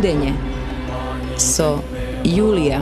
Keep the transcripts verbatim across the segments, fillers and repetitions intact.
Budenje со Јулија.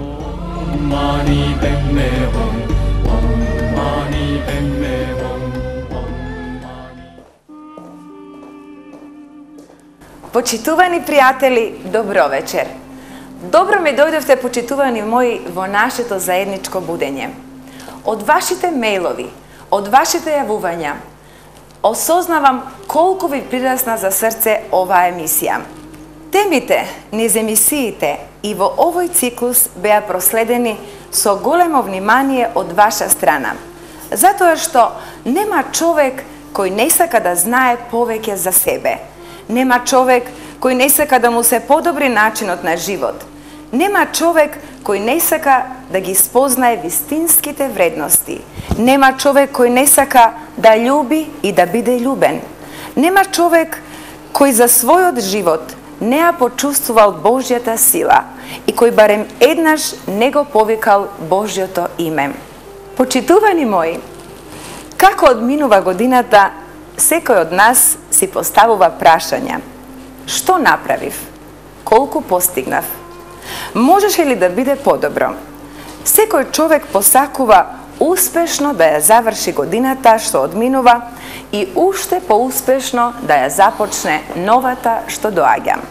Почитувани пријатели, добро вечер. Добро ми дојдовте, почитувани мои, во нашето заедничко будење. Од вашите мејлови, од вашите јавувања, осознавам колку ви прирасна за срце оваа емисија. Темите низ емисиите и во овој циклус беа проследени со големо внимание од ваша страна, затоа што нема човек кој не сака да знае повеќе за себе. Нема човек кој не сака да му се подобри начинот на живот. Нема човек кој не сака да ги спознае вистинските вредности. Нема човек кој не сака да љуби и да биде љубен. Нема човек кој за својот живот не ја почувствувал Божјата сила и кој барем еднаш не го повикал Божјото име. Почитувани мои, како одминува годината, секој од нас си поставува прашања. Што направив? Колку постигнав? Можеше ли да биде подобро? Секој човек посакува успешно да ја заврши годината што одминува и уште поуспешно да ја започне новата што доаѓа.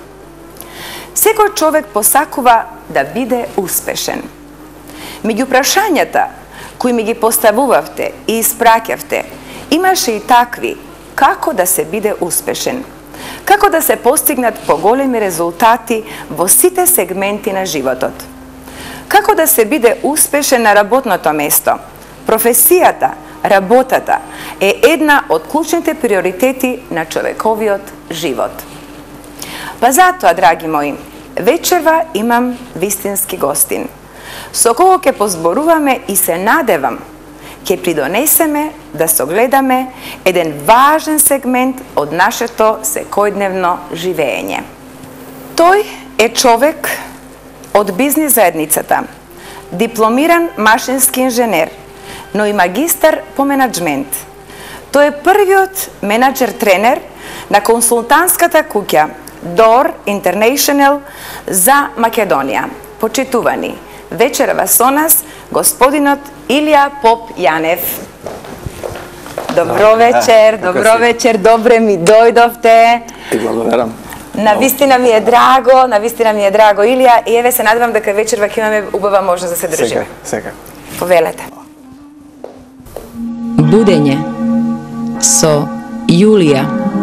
Секој човек посакува да биде успешен. Меѓу прашањата кои ми ги поставувавте и испраќавте, имаше и такви: како да се биде успешен? Како да се постигнат поголеми резултати во сите сегменти на животот? Како да се биде успешен на работното место? Професијата, работата е една од клучните приоритети на човековиот живот. Па затоа, драги мои, вечерва имам вистински гостин, со кого ќе позборуваме и се надевам ќе придонесеме да согледаме еден важен сегмент од нашето секојдневно живење. Тој е човек од бизнис заедницата, дипломиран машински инженер, но и магистар по менаџмент. Тој е првиот менаџер тренер на консултантската куќа Дор Интернешнл за Македонија. Почитувани, вечерва со нас господинот Илија Поп Јанев. Добро вечер, добро вечер, добре ми дојдовте. Ти благодарам. Навистина ми е драго, навистина ми е драго, Илија, и еве се надевам дека вечерва ќе имаме убава можност да се држиме. Сека, сека. Повелете. Будење со Јулија.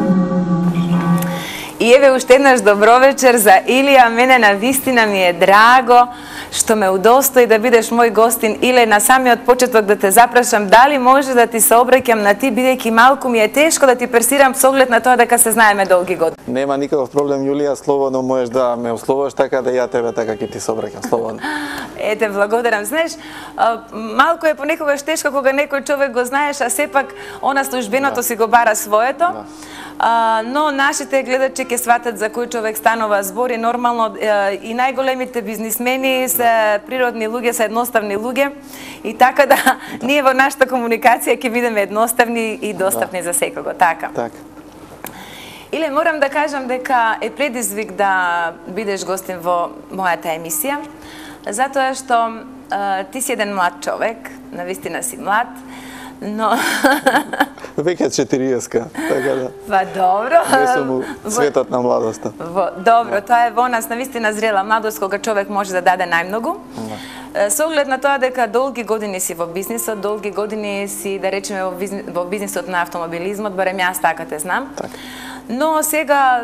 И еве уште еднаш добро вечер за Илија. Мене навистина ми е драго што ме удостои да бидеш мој гостин. Иле, на самиот почеток да те запрашам дали може да ти се обраќам на ти, бидејќи малку ми е тешко да ти персирам со оглед на тоа дека се знаеме долги години. Нема никаков проблем, Јулија, слободно можеш да ме условуваш така да ја тебе така ќе ти се обраќам слободно. Ете, благодарам. Знаеш, малку е понекогаш тешко кога некој човек го знаеш, а сепак она службеното си го бара своето. Да. Uh, но нашите гледачи ќе сватат за кој човек станува збор и нормално uh, и најголемите бизнисмени се природни луѓе, се едноставни луѓе и така да, да. Ние во нашата комуникација ќе бидеме едноставни и достапни да. За секого, така. Така. Иле, морам да кажам дека е предизвик да бидеш гостин во мојата емисија, затоа што uh, ти си еден млад човек, навистина си млад, но веќе четириесетка, така да. Па добро. Не сум у светот на младоста. Во, добро, тоа е во нас навистина зрела младост кога човек може да даде најмногу. Да. Со оглед на тоа дека долги години си во бизнисот, долги години си, да речеме, во, бизнис, во бизнисот на автомобилизмот, барем јас така те знам. Так. Но сега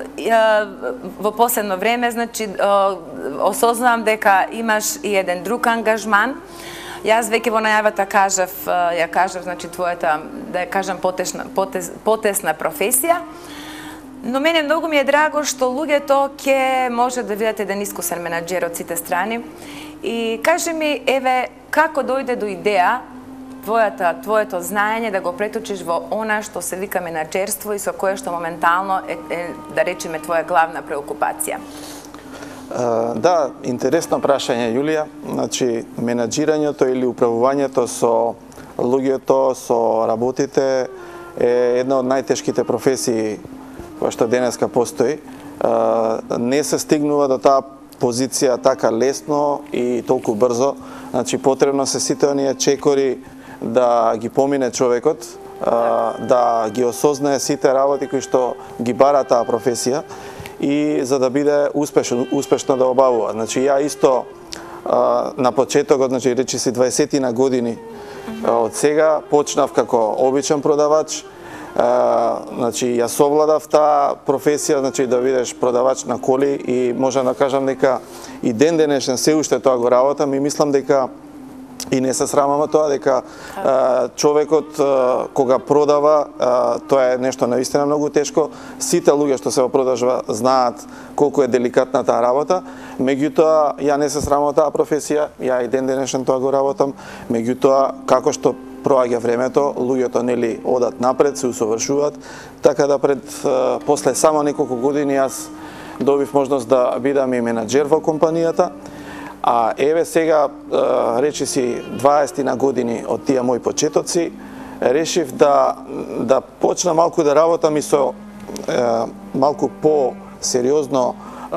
во последно време, значи, осознавам дека имаш и еден друг ангажман. Јас веќе во најавата кажав, ја кажав, значи, твојата, да ја кажам, потесна, потес, потесна професија, но мене многу ми е драго што луѓето ќе може да видат еден искусен менаџер од сите страни. И кажи ми, еве, како дојде до идеја твојата, твоето знаење да го преточиш во она што се вика менаџерство и со кое што моментално е, е да речеме, твоја главна преокупација? Uh, да, интересно прашање, Јулија. Значи, менаџирањето или управувањето со луѓето, со работите е една од најтешките професии која што денеска постои. не се стигнува до таа позиција така лесно и толку брзо. Значи потребно се сите оние чекори да ги помине човекот, да ги осознае сите работи кои што ги бара таа професија и за да биде успешно, успешно да обавува. Значи ја исто на почетокот, значи речи си дваесет на години од сега почнав како обичен продавач. Значи ја совладав таа професија, значи да бидеш продавач на коли и можам да кажам дека и ден денешен се уште тоа го работам и мислам дека и не се срамам од тоа дека а, човекот а, кога продава, а, тоа е нешто наистина многу тешко. Сите луѓе што се во продажба знаат колку е деликатна таа работа. Меѓутоа ја не се срамам од таа професија, ја и ден денешен тоа го работам. Меѓутоа како што проаѓа времето, луѓето нели одат напред, се усовршуваат, така да пред а, после само неколку години јас добив можност да бидам и менаџер во компанијата. А еве сега, речи си дваесет на години од тие мои почетоци, решив да да почна малку да работам и со е, малку по-сериозно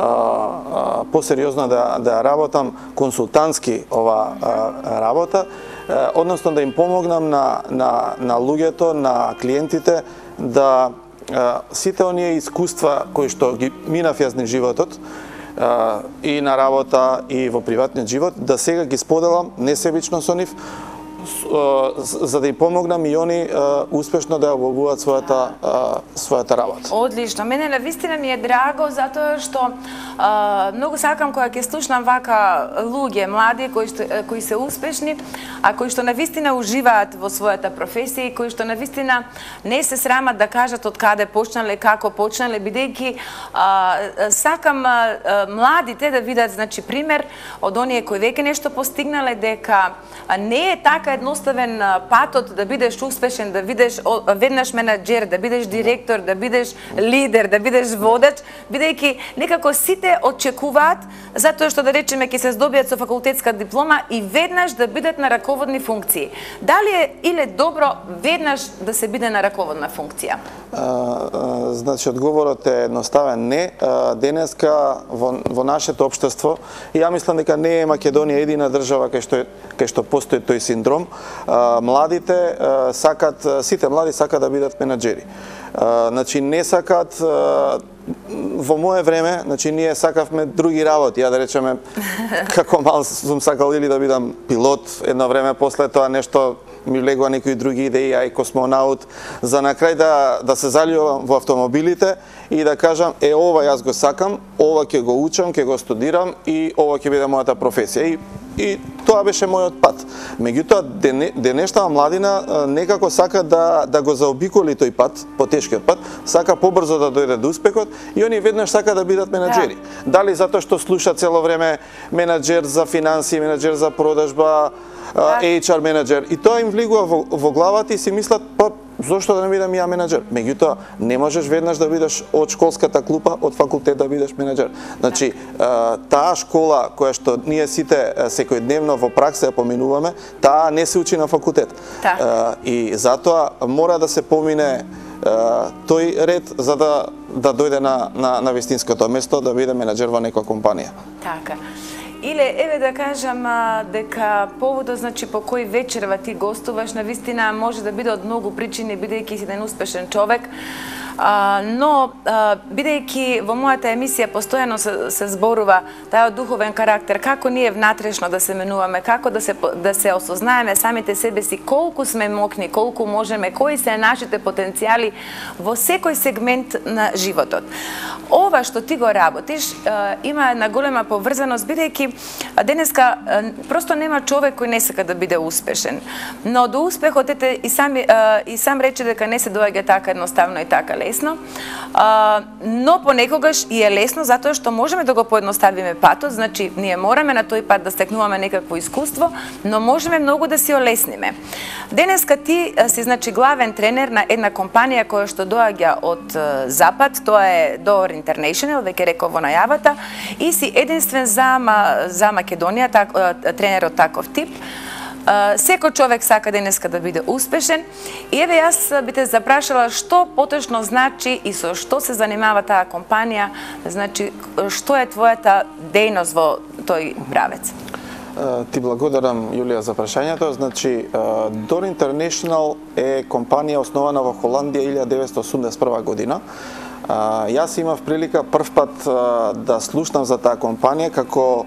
по-сериозно да да работам консултантски ова работа, односно да им помогнам на на на луѓето, на клиентите да сите оние искуства кои што ги минав јас низ животот, и на работа и во приватниот живот, да сега ги споделам несебично со нив, за да им помогнам и они успешно да обавуваат својата својата работа. Одлично. Мене навистина ми е драго затоа што а, многу сакам кога ќе слушнам вака луѓе млади кои што, кои се успешни, а кои што навистина уживаат во својата професија и кои што навистина не се срамат да кажат од каде почнале, како почнале, бидејќи сакам а, младите да видат значи пример од оние кои веќе нешто постигнале, дека не е така едноставен патот да бидеш успешен, да бидеш веднаш менаџер, да бидеш директор, да бидеш лидер, да бидеш водач, бидејќи некако сите очекуваат, затоа што да речеме ќе се здобијат со факултетска диплома и веднаш да бидат на раководни функции. Дали е или добро веднаш да се биде на раководна функција? А, а, значи одговорот е едноставен не. А, денеска во, во нашето општество, и ја мислам дека не е Македонија едина држава кај што кај што постои тој синдром. А, младите а, сакат, сите млади сакат да бидат менаџери. А, значи не сакат а, во мое време, значи ние сакавме други работи, ја да речеме како мал сум сакал или да бидам пилот, едно време после тоа нешто ми влегува некои други идеи, ај космонаут, за на крај да да се заљубам во автомобилите и да кажам е ова јас го сакам, ова ќе го учам, ќе го студирам и ова ќе биде мојата професија. И И тоа беше мојот пат. Меѓутоа, денешната младина некако сака да да го заобиколи тој пат, потешкиот пат, сака побрзо да дојде до успехот и они веднаш сака да бидат менаџери. Да. Дали затоа што слуша цело време менаџер за финансии, менаџер за продажба, да. Ейч Ар менаџер, и тоа им влегува во, во главата и си мислат, па зошто да не бидам ја менаџер? Меѓутоа, не можеш веднаш да бидеш од школската клупа, од факултет да бидеш менаџер. Значи, таа школа која што ние сите секојдневно во пракса ја поминуваме, таа не се учи на факултет. Да. И затоа мора да се помине тој ред за да да дојде на на на вистинското место, да биде менаџер во некоја компанија. Така. Иле, еве да кажам а, дека поводот значи по кој вечерва ти гостуваш, навистина може да биде од многу причини, бидејќи си еден успешен човек. А, но, а, бидејќи во мојата емисија постојано се, се зборува тај духовен карактер, како ние внатрешно да се менуваме, како да се, да се осознаеме самите себе си, колку сме мокни, колку можеме, кои се нашите потенцијали во секој сегмент на животот. Ова што ти го работиш а, има една голема поврзаност, бидејќи денеска а, просто нема човек кој не сака да биде успешен. Но до успехот ете и сам, а, и сам рече дека не се доаѓа така едноставно и така лесно, а, но понекогаш и е лесно затоа што можеме да го поедноставиме патот, значи ние мораме на тој пат да стекнуваме некакво искуство, но можеме многу да си олесниме. Денеска ти си значи главен тренер на една компанија која што доаѓа од Запад, тоа е Door International, веќе реков во најавата, и си единствен за, за Македонија, так, тренер од таков тип. Секој човек сака денеска да биде успешен и еве јас би те запрашала што поточно значи и со што се занимава таа компанија, значи што е твојата дејност во тој правец? Ти благодарам, Јулија, за прашањето. Значи, Door International е компанија основана во Холандија илјадесетстотини деветдесет и осумдесет и прва година. Јас имав прилика прв пат да слушнам за таа компанија како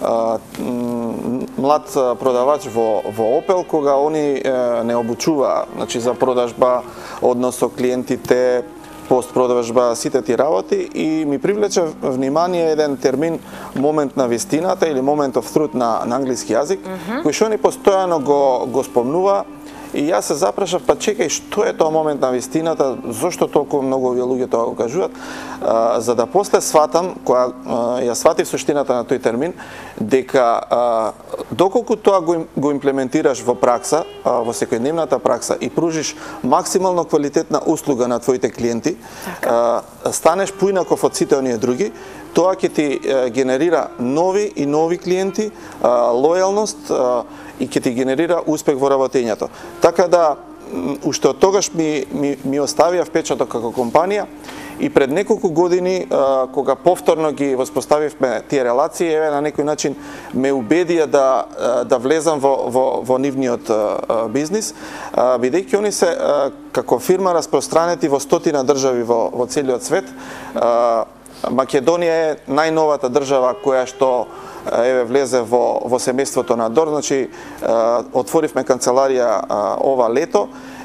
млад продавач во, во Opel, кога они не обучува, значи, за продажба, однос со клиентите, постпродажба, сите ти работи, и ми привлече внимание еден термин момент на вистината или moment of truth на, на англиски јазик, mm -hmm. кој што ни постојано го, го спомнува. И јас се запрашав, па чекај, што е тоа момент на вистината, зошто толку многу овие луѓе тоа го кажуваат, а, за да после сватам, која ја сватив суштината на тој термин, дека а, доколку тоа го, го имплементираш во пракса, а, во секојдневната пракса и пружиш максимално квалитетна услуга на твоите клиенти, а, станеш поинаков од сите оние други, тоа ќе ти а, генерира нови и нови клиенти, а, лојалност, а, и ќе ти генерира успех во работењето. Така да, уште од тогаш ми, ми, ми оставија впечаток како компанија и пред неколку години, а, кога повторно ги воспоставивме тие релации, еве на некој начин ме убедија да, да влезам во, во, во нивниот а, бизнис, а, бидејќи они се а, како фирма распространети во стотина држави во, во целиот свет. А, Македонија е најновата држава која што еве влезе во во семејството на Door, значи отворивме канцеларија ова лето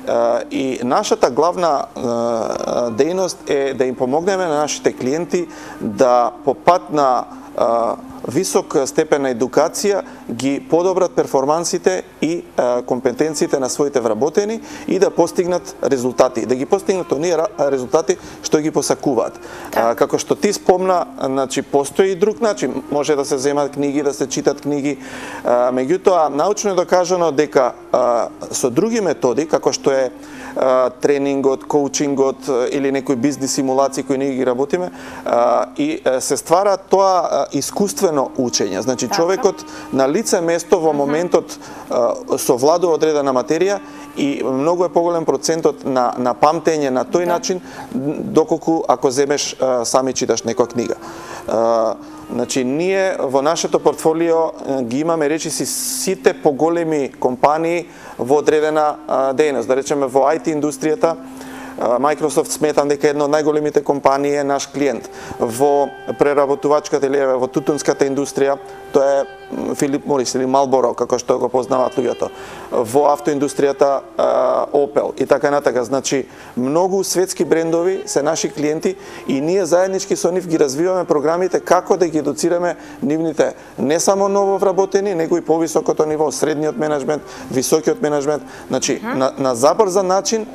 и нашата главна дејност е да им помогнеме на нашите клиенти да по пат на висок степен на едукација ги подобрат перформансите и а, компетенциите на своите вработени и да постигнат резултати, да ги постигнат оние резултати што ги посакуваат. А, како што ти спомна, значи постои и друг начин, може да се земат книги, да се читат книги, а, меѓутоа научно е докажано дека а, со други методи, како што е а, тренингот, коучингот или некои бизнис симулации кои ние ги работиме, а, и а, се ствара тоа а, искуствено учење. Значи човекот на лице место во моментот а, совладува одредена материја и многу е поголем процентот на на памтење на тој начин доколку ако земеш а, сами читаш некоја книга. А, значи ние во нашето портфолио ги имаме речиси сите поголеми компании во одредена а, дејност, да речеме во ай ти индустријата. Microsoft сметам дека една од најголемите компании е наш клиент. Во преработувачката или во тутунската индустрија, тоа е Филип Морис или Малборо, како што го познаваат луѓето. Во автоиндустријата Opel и така натака. Значи, многу светски брендови се наши клиенти и ние заеднички со нив ги развиваме програмите како да ги едуцираме нивните не само нововработени, него и повисокото ниво, средниот менеджмент, високиот менеджмент. Значи, uh -huh. на, на забрзан начин,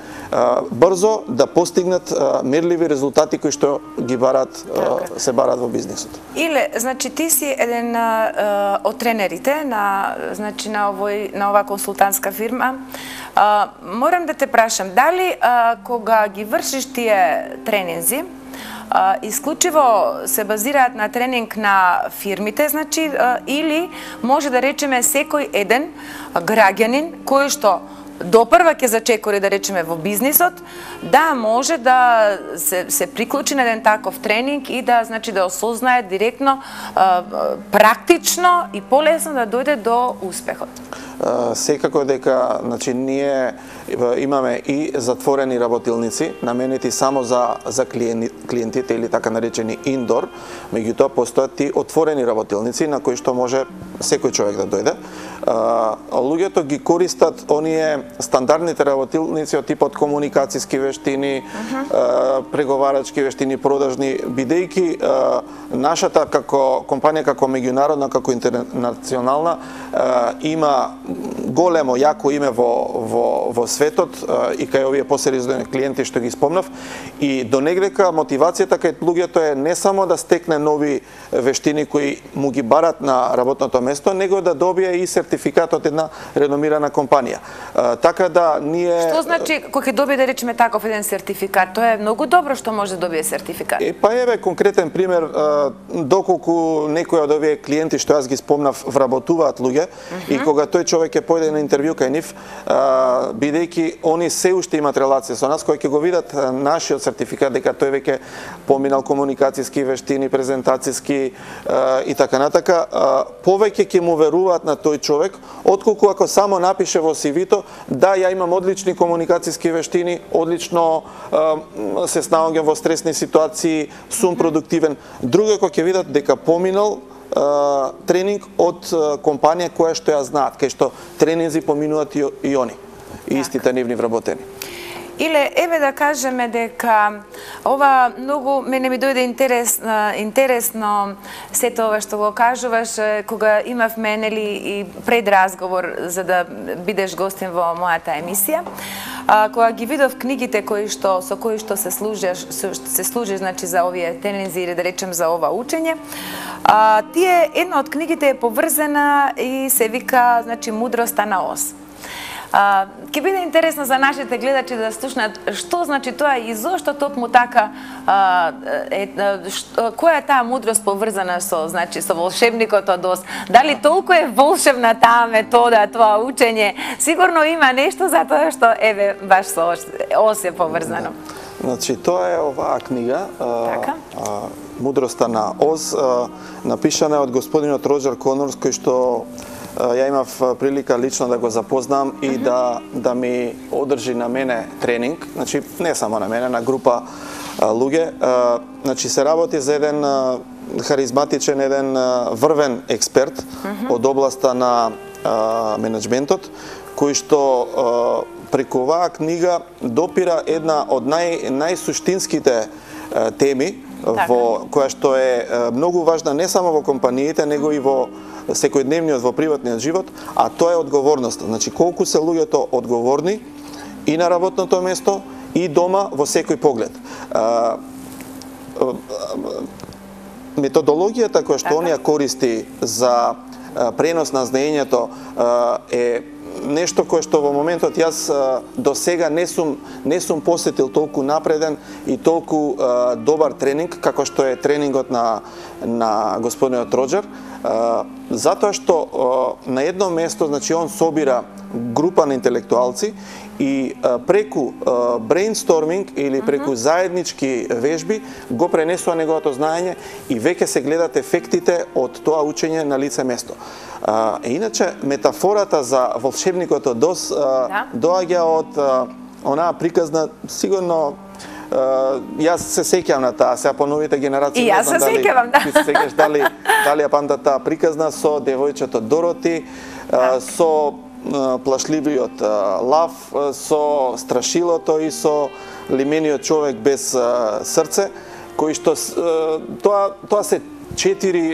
брзо да постигнат а, мерливи резултати кои што ги барат, а, се барат во бизнисот. Иле, значи ти си еден а, од тренерите на значи на овој на оваа консултантска фирма. А, морам да те прашам, дали а, кога ги вршиш тие тренинзи, а, исклучиво се базираат на тренинг на фирмите, значи а, или може да речеме секој еден граѓанин кој што допрва ќе зачекори, да речеме, во бизнисот, да може да се, се приклучи на еден таков тренинг и да, значи, да осознае директно, а, практично и полесно да дојде до успехот. Секако дека, значи, ние имаме и затворени работилници, наменети само за за клиентите или така наречени индор, меѓутоа постојат и отворени работилници на кои што може секој човек да дојде. Луѓето ги користат оние стандардните работилници од типот комуникацијски вештини, uh -huh. преговарачки вештини, продажни, бидејќи нашата како компанија, како меѓународна, како интернационална, има големо, јако име во, во, во светот и кај овие посериозни клиенти што ги спомнав. И до негдека мотивацијата кај луѓето е не само да стекне нови вештини кои му ги барат на работното место, него да добие и сертификат од една реномирана компанија. Така да ние... Што значи кој ќе добие, да речеме, таков еден сертификат? Тоа е многу добро што може да добие сертификат. Е, па еве конкретен пример, доколку некој од овие клиенти што јас ги спомнав вработуваат луѓе, uh -huh. и кога тој човек е дојде на интервју кај нив, бидејќи они се уште имаат релација со нас, кои ќе го видат нашиот сертификат дека тој веќе поминал комуникацијски вештини, презентацијски и така натака, повеќе ќе му веруваат на тој човек, отколку ако само напише во си ви-то да ја имам одлични комуникацијски вештини, одлично се снаоѓам во стресни ситуации, сум продуктивен. Друго кога ќе видат дека поминал тренинг од компанија која што ја знаат, кај што тренинзи поминуваат и, и они, и истите нивни вработени. Иле, еве да кажеме дека ова многу мене ми дојде интересно, интересно сето ова што го кажуваш, кога имавме нели и пред разговор за да бидеш гостин во мојата емисија. А, кога ги видов книгите кои што со кои што се служиш, се служиш значи за овие тренинзи или да речем за ова учење, а, тие една од книгите е поврзана и се вика значи Мудроста на ос. А, ќе биде интересно за нашите гледачи да слушнат што значи тоа и зошто токму така а, е, што, која е таа мудрост поврзана со значи со волшебникот од ос. Дали толку е волшебна таа метода, тоа учење? Сигурно има нешто за тоа што еве баш со ос, ос е поврзано. Значи тоа е оваа книга, така? а, Мудроста на ос, а, напишана од господинот Роџер Конорс, кој што ја имав прилика лично да го запознам и да да ми одржи на мене тренинг, значи не само на мене, на група луѓе. Значи се работи за еден харизматичен, еден врвен експерт од областа на менеджментот, кој што преку оваа книга допира една од нај најсуштинските теми, во која што е многу важна не само во компаниите, него и во секојдневниот, во приватниот живот, а тоа е одговорноста. Значи колку се луѓето одговорни и на работното место и дома во секој поглед. Методологијата која што оние користи за пренос на знаењето е нешто кое што во моментот јас до сега не сум не сум посетил толку напреден и толку добар тренинг како што е тренингот на на господинот Роџер, затоа што на едно место, значи он собира група на интелектуалци и преку брейнсторминг или преку заеднички вежби го пренесува неговото знаење и веќе се гледат ефектите од тоа учење на лице место. А, иначе метафората за волшебникот од ос да. доаѓа од а, онаа приказна, сигурно а, јас се сеќавам на таа, сега по новите генерации. И јас се сеќавам, да. Ти се сеќаш дали дали ја памтат таа приказна со девојчето Дороти, а, со а, плашливиот а, лав, а, со страшилото и со лимениот човек без а, срце, кои што а, тоа тоа се четири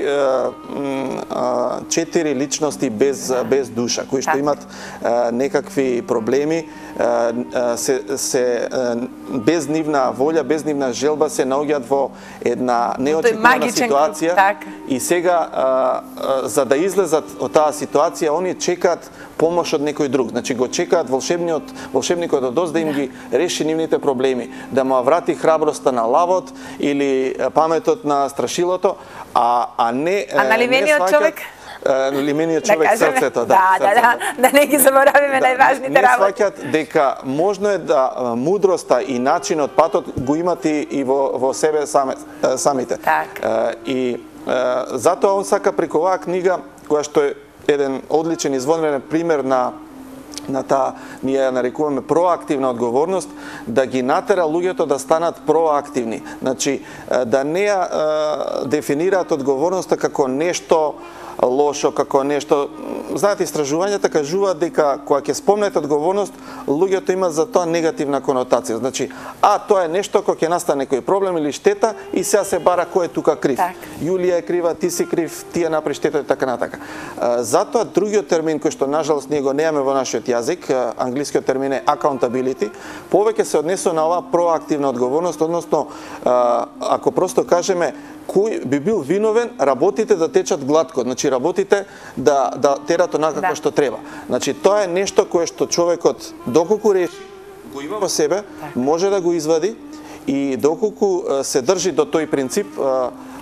четири личности без без душа, кои што имат некакви проблеми, се се без нивна волја, без нивна желба се наоѓаат во една неочекувана ситуација и сега за да излезат од таа ситуација они чекаат помош од некој друг. Значи го чекаат волшебниот волшебникот од ос да им ги реши нивните проблеми, да му врати храброста на лавот или паметот на страшилото, а а не а на ливениот човек, лимениот човек да срцето, да. Да, да, да, да не ги заборавиме да, најважните работи. Не сваќат дека можно е да мудроста и начинот, патот го имат и во во себе саме, самите. Так. И затоа он сака преку оваа книга, која што е еден одличен извонреден пример на на таа, ние ја нарекуваме проактивна одговорност, да ги натера луѓето да станат проактивни. Значи, да не ја дефинираат одговорноста како нешто лошо, како нешто... Знаете, истражувањата кажуваат дека кога ќе спомнете одговорност, луѓето имаат за тоа негативна конотација. Значи, а тоа е нешто кога ќе настане некој проблем или штета и сега се бара кој е тука крив. Так. Јулија е крива, ти си крив, ти ја направи штета и така натака. Затоа другиот термин кој што нажалост ние го немаме во нашиот јазик, англискиот термин е accountability, повеќе се однесува на оваа проактивна одговорност, односно ако просто кажеме кој би бил виновен работите да течат глатко, значи работите да да терат онака како да. што треба. Значи тоа е нешто кое што човекот доколку реши го има во себе, так. може да го извади и доколку се држи до тој принцип,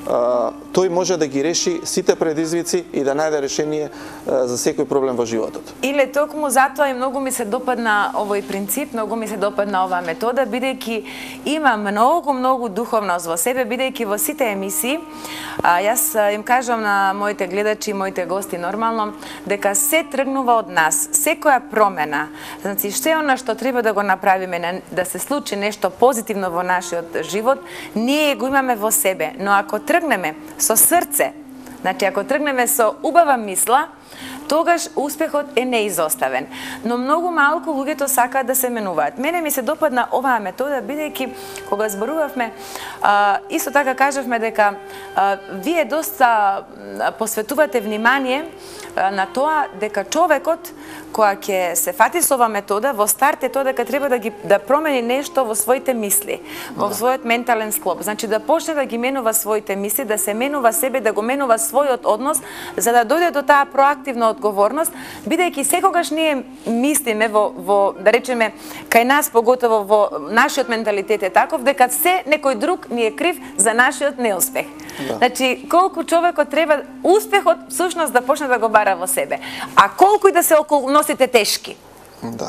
тој може да ги реши сите предизвици и да најде решение за секој проблем во животот. Иле токму затоа и многу ми се допадна овој принцип, многу ми се допадна оваа метода, бидејќи има многу, многу духовност во себе, бидејќи во сите емисии, а, јас им кажам на моите гледачи и моите гости нормално, дека се тргнува од нас, секоја промена, значи што е она што треба да го направиме, да се случи нешто позитивно во нашиот живот, ние го имаме во себе, но ако тргнеме со срце, значи ако тргнеме со убава мисла, тогаш успехот е неизоставен. Но многу малку луѓето сакаат да се менуваат. Мене ми се допадна оваа метода, бидејќи кога зборувавме, а, исто така кажавме дека а, вие доста посветувате внимание а, на тоа дека човекот која ќе се фати со оваа метода, во старт е тоа дека треба да ги да промени нешто во своите мисли, во да. својот ментален склоп. Значи да почне да ги менува своите мисли, да се менува себе, да го менува својот однос, за да дојде до таа проактивна одговорност, бидејќи секогаш ние мислиме во, во да речеме кај нас, поготово во нашиот менталитет е таков дека се некој друг ни е крив за нашиот неуспех. Да. Значи колку човекот треба успехот всушност да почне да го бара во себе, а колку и да се околностите тешки. Да.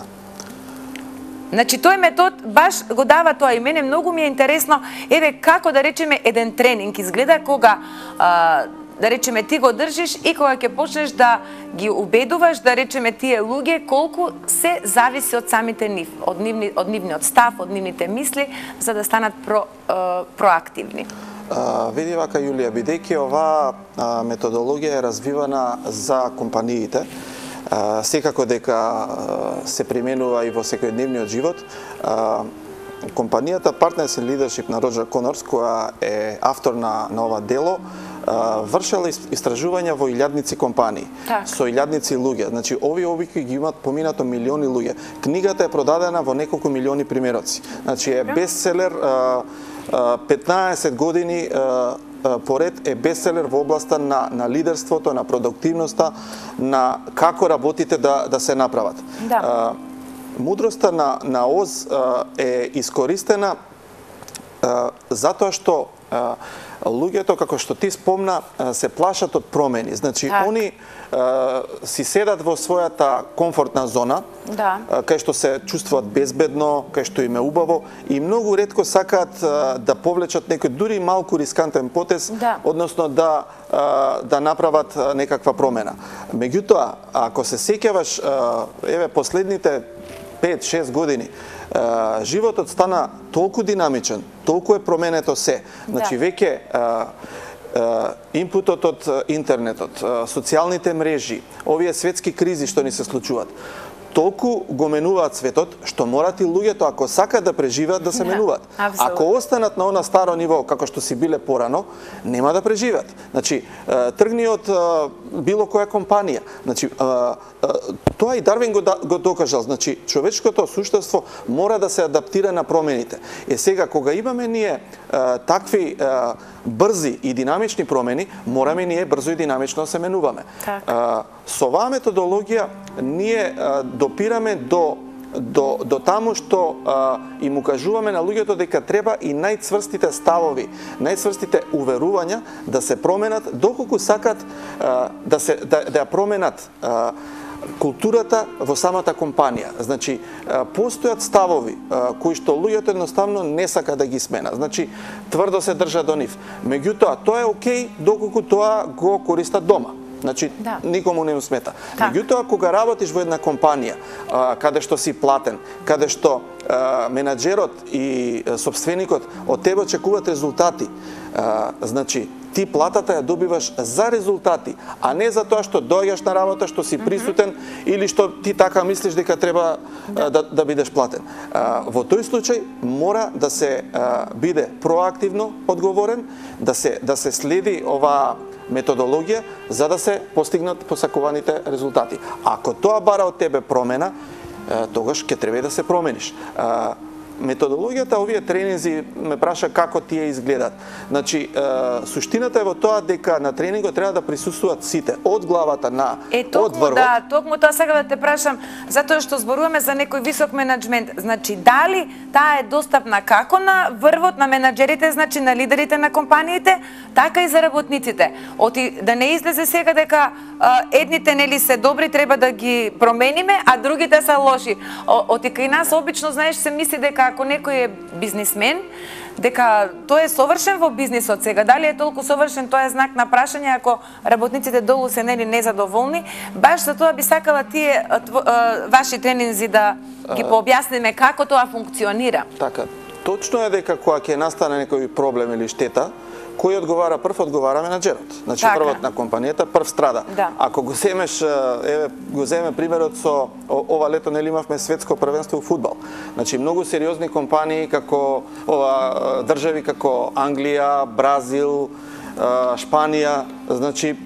Значи тој метод баш го дава тоа и мене многу ми е интересно, еве како да речеме еден тренинг изгледа кога а, да речеме ти го држиш и кога ќе почнеш да ги убедуваш, да речеме тие луѓе колку се зависи од самите нив, од нивни, од нивниот став, од нивните мисли, за да станат про, а, проактивни. Uh, види вака, Јулија, бидејќи оваа uh, методологија е развивана за компаниите, uh, секако дека uh, се применува и во секојдневниот живот, uh, компанијата Partners in Leadership на Роџер Конорс, која е автор на, на ова дело, uh, вршела истражувања во илјадници компании, так. со илјадници луѓе. Значи, овие обики ги имат поминато милиони луѓе. Книгата е продадена во неколку милиони примероци. Значи, е бестселер, uh, петнаесет години поред е бестселер во областа на, на лидерството, на продуктивноста, на како работите да, да се направат. Да. Мудроста на, на Оз е искористена затоа што луѓето, како што ти спомна, се плашат од промени. Значи, так. они си седат во својата комфортна зона, да. кај што се чувствуваат безбедно, кај што им е убаво и многу ретко сакаат да повлечат некој дури малку рискантен потез, да. односно да да направат некаква промена. Меѓутоа, ако се сеќаваш, еве последните пет-шест години, животот стана толку динамичен, толку е променето се. Значи, да. веќе инпутот од интернетот, социјалните мрежи, овие светски кризи што ни се случуваат, толку го менуваат светот, што морат и луѓето, ако сакаат да преживеат, да се да, менуваат. Абсолютно. Ако останат на она старо ниво, како што си биле порано, нема да преживеат. Значи, тргни од било која компанија. Значи, тоа и Дарвин го, го докажал. Значи, човечкото суштество мора да се адаптира на промените. Е сега, кога имаме ние такви брзи и динамични промени, мораме ние брзо и динамично да се менуваме. Так. Со оваа методологија ние а, допираме до до до таму што а, им укажуваме на луѓето дека треба и најцврстите ставови, најцврстите уверувања да се променат доколку сакат а, да се да, да променат а, културата во самата компанија. Значи, постојат ставови кои што луѓето едноставно не сака да ги смена. Значи, тврдо се држат до нив. Меѓутоа, тоа е окей доколку тоа го користат дома. Значи, да. никому не му смета. Так. Меѓутоа, кога работиш во една компанија, а, каде што си платен, каде што а, менаџерот и а, собственикот од тебе очекуваат резултати, а, значи, ти платата ја добиваш за резултати, а не за тоа што доаѓаш на работа, што си присутен mm -hmm. или што ти така мислиш дека треба да, да, да бидеш платен. А, во тој случај мора да се а, биде проактивно одговорен, да се да се следи оваа методологија за да се постигнат посакуваните резултати. Ако тоа бара од тебе промена, тогаш ќе треба да се промениш. методологијата, овие тренинзи ме праша како тие изгледат. Значи, суштината е во тоа дека на тренингот треба да присуствуваат сите, од главата на, е, од врвот. Да, токму тоа сега да те прашам, затоа што зборуваме за некој висок менеджмент. Значи, дали таа е достапна како на врвот, на менаџерите, значи на лидерите на компаниите, така и за работниците. Оти да не излезе сега дека а, едните нели се добри, треба да ги промениме, а другите се лоши. Оти кај нас обично, знаеш, се мисли дека ако некој е бизнисмен, дека тој е совршен во бизнисот сега. Дали е толку совршен, тоа е знак на прашање ако работниците долу се нели незадоволни. Баш за тоа би сакала тие ваши тренинзи да ги пообјасниме како тоа функционира. Така, точно е дека кога ќе настане некој проблем или штета, кој одговара прв, одговара менаџерот. Значи така. Првот на компанијата прв страда. Да. Ако го земеш, еве го земеме примерот со ова лето нели имавме светско првенство во фудбал. Значи многу сериозни компании како ова држави како Англија, Бразил, Шпанија, значи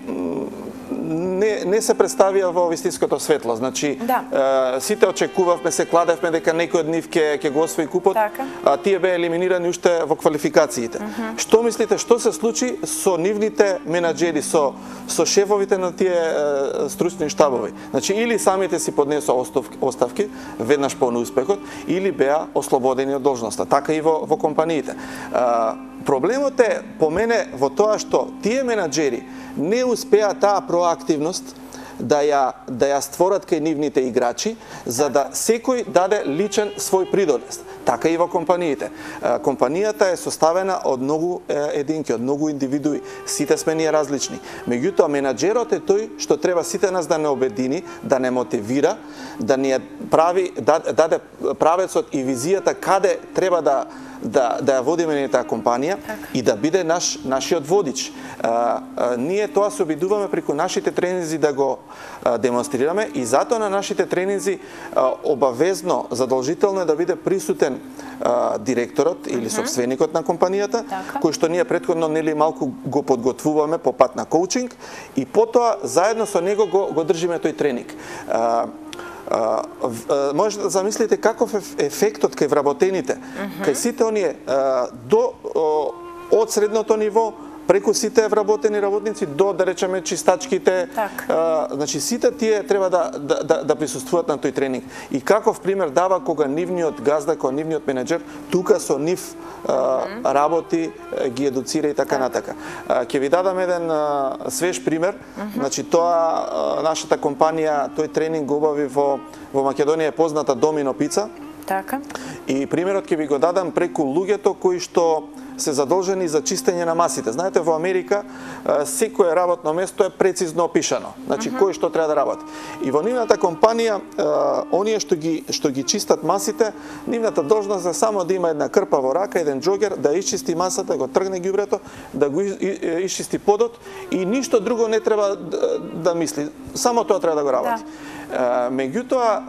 не не се представија во вистинското светло. Значи да. е, сите очекувавме, се кладевме дека некој од нив ќе ќе го освои купот, така. А тие беа елиминирани уште во квалификациите. Uh -huh. Што мислите што се случи со нивните менаџери, со со шефовите на тие е, стручни штабови? Значи или самите си поднесоа оставки, оставки веднаш по неуспехот, или беа ослободени од должноста. Така и во во компаниите. А, проблемот е по мене во тоа што тие менаџери не успеа таа проактивност да ја да ја створат кај нивните играчи, за да секој даде личен свој придонес. Така и во компаниите. Компанијата е составена од многу единки, од многу индивидуи. Сите сме ние различни. Меѓутоа, менаџерот е тој што треба сите нас да не обедини, да не мотивира, да ни прави, да, даде правецот и визијата каде треба да да да ја водиме на таа компанија так. И да биде наш нашиот водич. А, а, ние тоа се обидуваме преку нашите тренинзи да го а, демонстрираме и затоа на нашите тренинзи а, обавезно, задолжително е да биде присутен а, директорот или uh -huh. собственикот на компанијата, така. Кој што ние претходно нели малку го подготвуваме по пат на коучинг и потоа заедно со него го, го држиме тој тренинг. А, Uh, uh, може да замислите каков е ефектот кај вработените, uh -huh. кај сите оние uh, до uh, од средното ниво преку сите вработени работници до, да речеме, чистачките, а, значи сите тие треба да, да, да, да присуствуваат на тој тренинг. И каков пример дава кога нивниот газда, кога нивниот менеджер, тука со нив а, mm -hmm. работи, ги едуцира и така натака. Ќе ви дадам еден а, свеж пример. Mm -hmm. Значи тоа а, нашата компанија, тој тренинг го обави во, во Македонија е позната Домино Пица. Така. И примерот ќе ви го дадам преку луѓето кои што се задолжени за чистење на масите. Знаете, во Америка секое работно место е прецизно опишано. Значи, uh -huh. кој што треба да работи. И во нивната компанија, оние што ги што ги чистат масите, нивната должност е само да има една крпа во рака, еден джогер, да исчисти масата, го тргне ѓубрето, да го исчисти подот и ништо друго не треба да, да мисли. Само тоа треба да го работи. Да. Меѓутоа,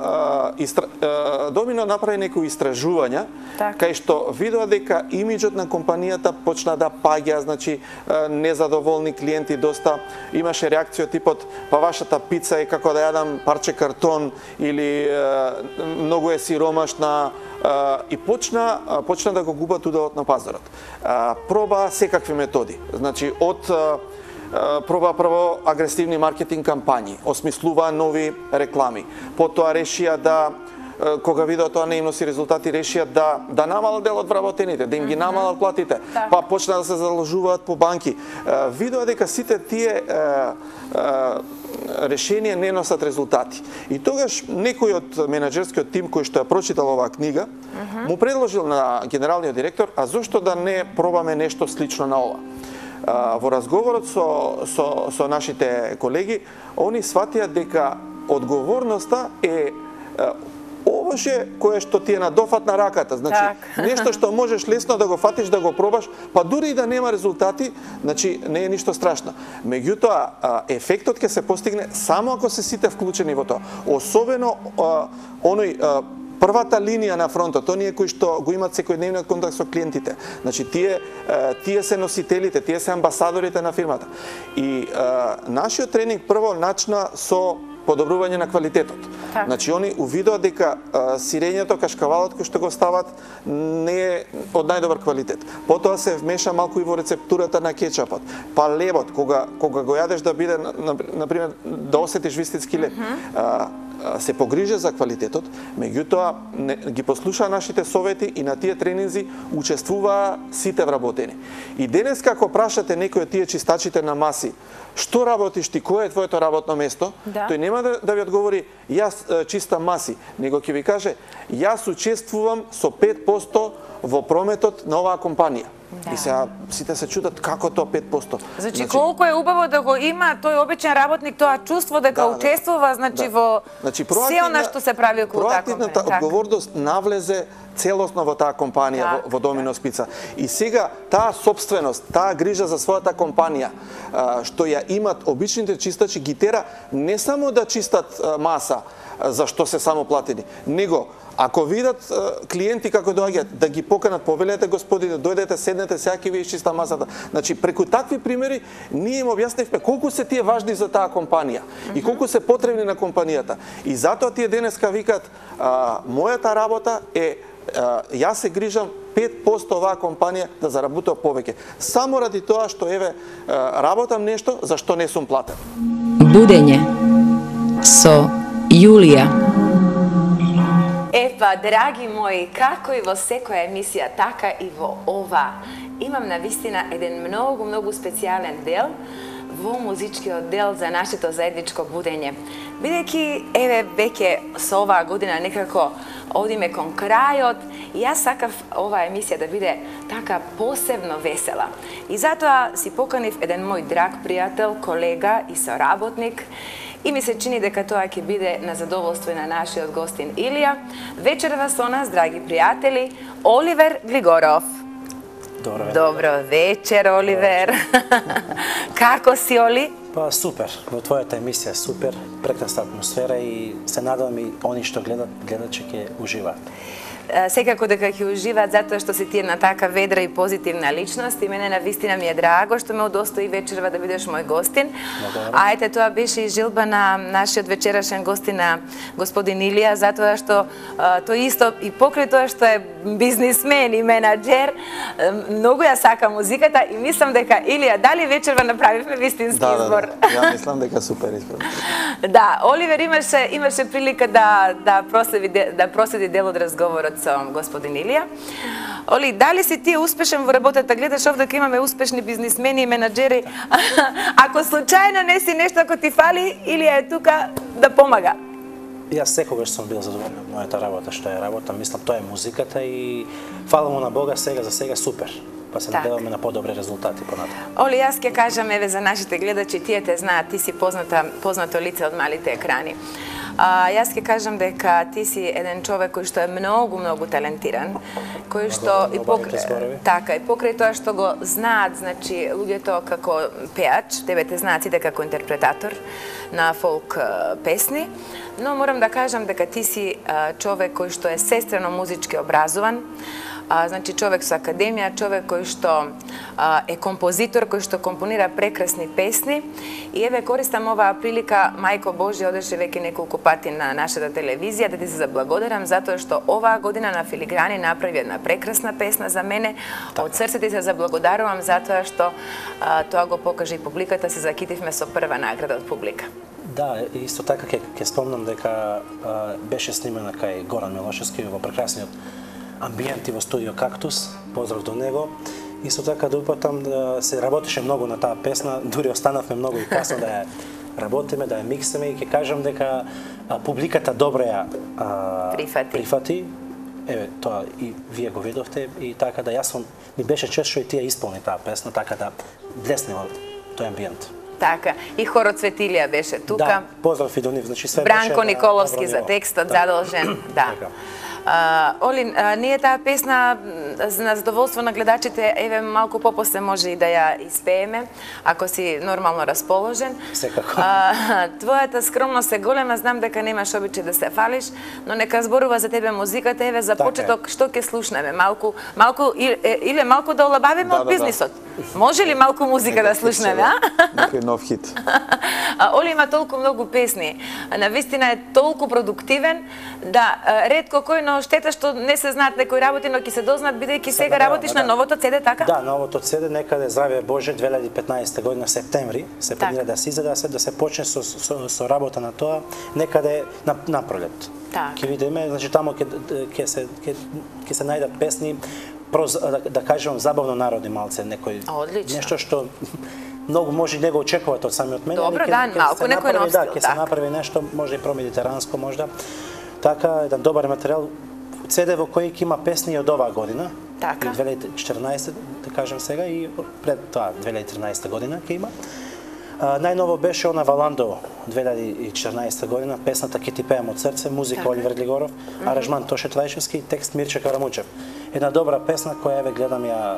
Домино направи некои истражувања, так. кај што видоа дека имиџот на компанијата почна да паѓа, значи незадоволни клиенти доста, имаше реакција типот, па вашата пица е како да јадам парче картон или многу е сиромашна, и почна почна да го губат удовот на пазарот. Проба секакви методи, значи од проба прво агресивни маркетинг кампањи, осмислува нови реклами. Потоа решија да, кога видео тоа не им носи резултати, решија да да намалат дел од вработените, да им ги намалат платите. Да. Па почна да се заложуваат по банки. Видоа дека сите тие решенија не носат резултати. И тогаш некој од менаџерскиот тим кој што ја прочитал оваа книга, uh -huh. му предложил на генералниот директор, а зошто да не пробаме нешто слично на ова? Во разговорот со, со, со нашите колеги, они сватија дека одговорноста е овоше кое што ти е на дофат на раката, значи так. Нешто што можеш лесно да го фатиш, да го пробаш, па дури и да нема резултати, значи не е ништо страшно. Меѓутоа, ефектот ќе се постигне само ако се сите вклучени во тоа. Особено оној првата линија на фронтот, оние кои што го имаат секојдневниот контакт со клиентите. Значи тие тие се носителите, тие се амбасадорите на фирмата. И а, нашиот тренинг прво начна со подобрување на квалитетот. Так. Значи, они увидоа дека а, сирењето, кашкавалот кој што го стават не е од најдобар квалитет. Потоа се вмеша малку и во рецептурата на кетчапот. Па лебот, кога, кога го јадеш да биде, на, на пример, да осетиш вистински леб. Mm -hmm. а, се погрижа за квалитетот, меѓутоа не, ги послуша нашите совети и на тие тренинзи учествуваа сите вработени. И денес како прашате некој од тие чистачите на маси, што работиш ти, кое е твоето работно место, да. Тој нема да, да ви одговори јас чистам маси, него ќе ви каже јас учествувам со пет проценти во прометот на оваа компанија. Да. И сега сите се чудат како тоа пет проценти. Значи, значи колку е убаво да го има тој обичен работник тоа чувство дека да, учествува, значи да. Во значи, се она што се прави околу таа компанија. Проактивната одговорност навлезе целосно во таа компанија, так, во, во Доминос Пица. И сега таа собственост, таа грижа за својата компанија, што ја имат обичните чистачи, ги тера не само да чистат маса, за што се само платени, него ако видат клиенти како доаѓаат, да ги поканат, повелете господине, дојдете, седнете, сега ќе ви изчиста масата. Значи, преку такви примери, ние им објаснивме колку се тие важни за таа компанија mm -hmm. и колку се потребни на компанијата. И затоа тие денеска викат, а, мојата работа е, а, јас се грижам пет проценти оваа компанија да заработува повеќе. Само ради тоа што, еве, а, работам нешто за што не сум платен. Будење со Јулија. Епа, драги мои, како и во секоја емисија, така и во ова, имам навистина еден многу, многу специјален дел во музичкиот дел за нашето заедничко будење. Бидејќи, еве, веќе со оваа година некако одиме кон крајот, и јас сакав оваа емисија да биде така посебно весела. И затоа си поканив еден мој драг пријател, колега и соработник, и ми се чини дека тоа ќе биде на задоволство на нашиот гостин Илија. Вечерва со нас, драги пријатели, Оливер Глигоров. Добро вечер. Добро вечер, Оливер. Како си, Оли? Па супер, во твојата емисија супер, прекрасна атмосфера и се надевам и они што гледат, гледат че ќе уживаат. Секако дека ќе уживаат затоа што си ти една така ведра и позитивна личност и мене навистина ми е драго што ме удостои вечерва да бидеш мој гостин. А ете, тоа беше и жилба на нашиот вечерашен гостин, на господин Илија, затоа што а, тој исто и покрај тоа што е бизнисмен и менаџер, многу ја сака музиката и мислам дека Илија, дали вечерва направивме вистински да, избор? Да, да. Ја мислам дека супер избор. Да, Оливер имаше имаше прилика да да проследи да проследи дел од разговорот со господин Илија. Оли, дали си ти успешен во работата? Гледаш овде дека имаме успешни бизнисмени и менаџери. Ако случајно не си нешто, ако ти фали, Илија е тука да помага. Јас секогаш сум бил задоволен од мојата работа, што ја работам, мислам тоа е музиката и фала му на Бога сега за сега супер. Па се надеваме на подобри резултати понатаму. Оли, јас ќе кажам еве за нашите гледачи, тие те знаат, ти си позната познато лице од малите екрани. А, јас ќе кажам дека ти си еден човек кој што е многу, многу талентиран, кој што и покрај така и покрај тоа што го знаат, значи луѓето како пеач, тебе те знаат сите како интерпретатор на фолк песни, но морам да кажам дека ти си а, човек кој што е сестрено музички образован. А, значи човек со академија, човек кој што а, е композитор, кој што компонира прекрасни песни. И еве користам оваа прилика, мајко Божја, одеше веќе неколку пати на нашата телевизија, да ти се заблагодарам затоа што оваа година на Филиграни направи една прекрасна песна за мене. Так. Од срце ти се заблагодарувам затоа што а, тоа го покажа и публиката, се закитивме со прва награда од публика. Да, исто така ќе ќе спомнам дека а, беше снимена кај Горан Милошевски во прекрасниот амбиенти во студио Кактус, поздрав до него. Исто така да упатам да се работеше многу на таа песна, дури останавме многу и касно да ја работиме, да ја миксаме и ќе кажам дека а, публиката добро ја а, прифати. прифати. Еве, тоа и вие го видовте и така да јас сум ми беше чест што и тие исполни таа песна, така да блесне во тој амбиент. Така, и хорот Светилија беше тука. Да, поздрав и до нив, значи све Бранко беше Николовски на за текстот, да. задолжен, да. Така. А, Оли, а, ние таа песна на задоволство на гледачите, еве малку попосле може и да ја испееме, ако си нормално расположен. Секако. А, твојата скромност е голема, знам дека немаш обичај да се фалиш, но нека зборува за тебе музиката, еве за почеток што ќе слушнеме, малку малку или малку да олабавиме од бизнисот. Може ли малку музика да слушнеме, а? Некој нов хит. Оли има толку многу песни. Навистина е толку продуктивен да ретко кој, но штета што не се знаат некои работи, но ќе се дознат бидејќи сега работиш на новото цеде, така? Да, новото цеде некаде здраве Боже две илјади и петнаесетта година септември се планира да се издаде, да се почне со, со, со работа на тоа некаде на, на пролет. Так. Ќе видиме, значи таму ќе ќе се ќе ќе се најдат песни проз, да, да кажем забавно народни малце, некој Одлично. Нешто што многу може и не го очекувате од самиот мене. Добро, да, малку некој нов стил, да, ќе се направи нешто, може и промедитеранско можда. Така, еден добар материјал, цеде во кој ќе има песни од оваа година. Така. две илјади и четрнаесетта, да кажем сега, и пред тоа две илјади и тринадесетта година ќе има. А, најново беше она Валандо две илјади и четрнаесетта година, песната Ке ти пеам од срце, музика така. Оливер Глигоров, mm -hmm. аранжман Тоше Трајшевски, текст Мирче Карамучев. Една добра песна која еве гледам ја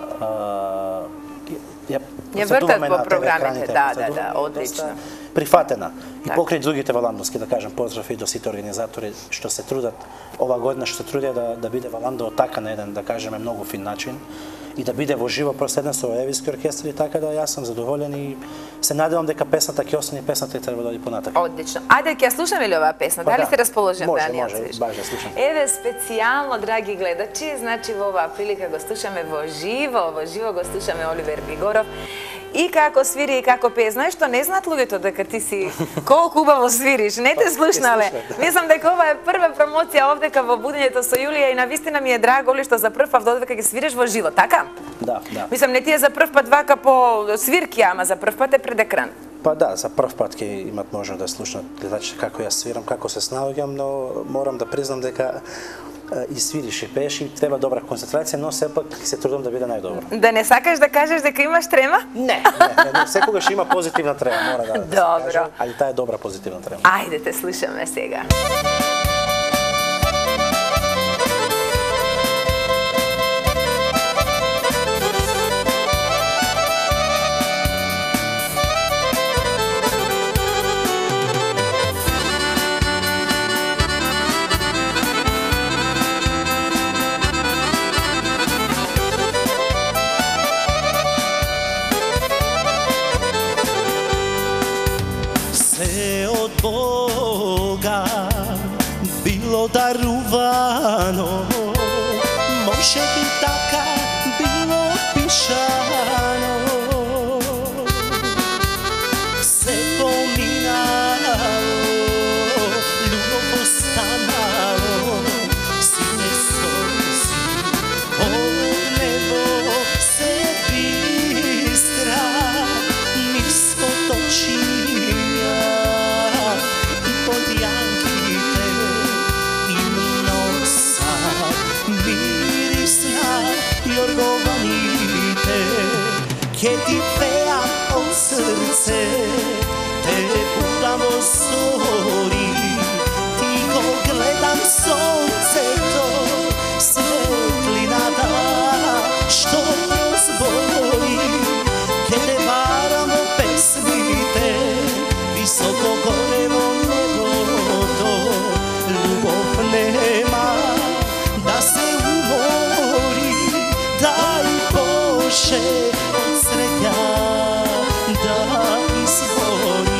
а, ја вртат по програмите, да, да, да, одлично. Прифатена. И покрај другите валандовски, да кажем, поздрав и до сите организатори што се трудат ова година, што се трудат да, да биде Валандо така на еден, да кажеме, многу фин начин и да биде во живо проследен со Евиски оркестар, и така да јас сум задоволен и се надевам дека песната ќе остане, песната ќе треба да оди понатака. Одлично. Ајде ќе ја слушаме ли оваа песна? Дали сте расположен да ја Може, може, баш да слушам. Еве специјално, драги гледачи, значи во оваа прилика го слушаме во живо, во живо го слушаме Оливер Глигоров. И како свири и како пее. Знаеш што не знаат луѓето дека ти си колку убаво свириш, не те слушнале. Мислам дека ова е прва промоција овдека во будењето со Јулија и навистина ми е драго ли што за прв пат додека ќе свириш во живо, така? Да, да. Мислам не ти е за прв пат вака по свирки, ама за прв пат е пред екран. Па да, за прв пат ќе имат можност да слушнат гледачите како јас свирам, како се снаоѓам, но морам да признам дека и свириш и пееш и треба добра концентрација, но сепак се трудам да биде најдобро. Да не сакаш да кажеш дека имаш трема? Не, не, не, не секогаш има позитивна трема, мора да, да добро. се каже, али таа е добра позитивна трема. Ајде те слушаме сега. Бога било дарувано, може би така било пишано. Се поминало, љубов останало, сине солзи, о небо се бистра, ниско точија и под јанките и носа мирисна јоргованите. Ке ти пеам од срце, те будам во зори, ти го гледам сонцето, светлината што прозбори. Ке те барам во песните, високо горе во небото, љубов нема да се умори, дај Боже од среќа да изгори.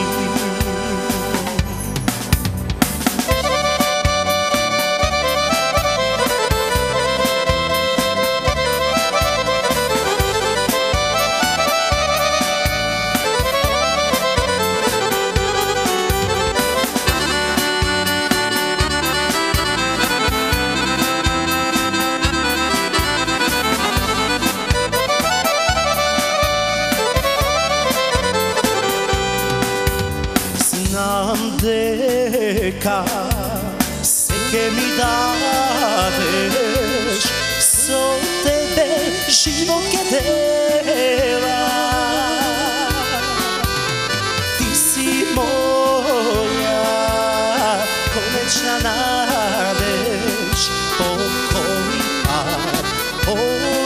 Дека се ке ми дадеш, со тебе живот ке дела. Ти си моја конечна надеж, по кој пат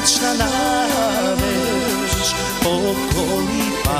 вечна навеж, околипа,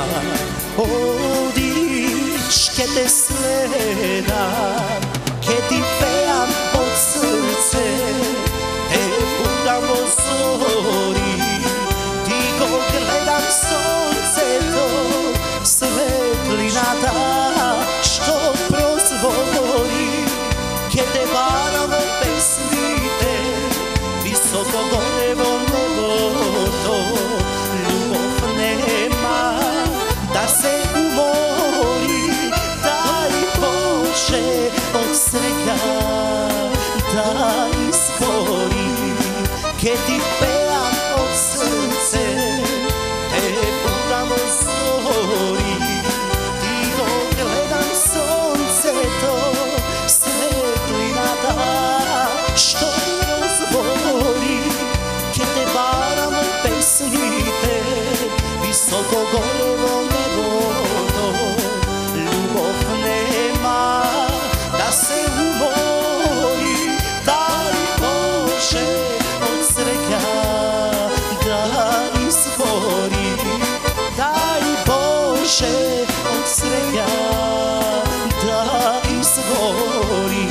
одиш, ке те следам, ке ти пеам од срце, те будам во зори, ти го гледам сонцето, светлината што прозвори, ке те барам во песните, високо горе во небото, љубов нема да се умори, дај Боже од среќа да изгори, ке ти пеам од срце, те будам во зори, ти го гледам сонцето, светлината што прозвори, ке те барам од песните, високо горе во небото, љубов нема да се умори, дај Боже од среќа да изгори, дај Боже од среќа да изгори.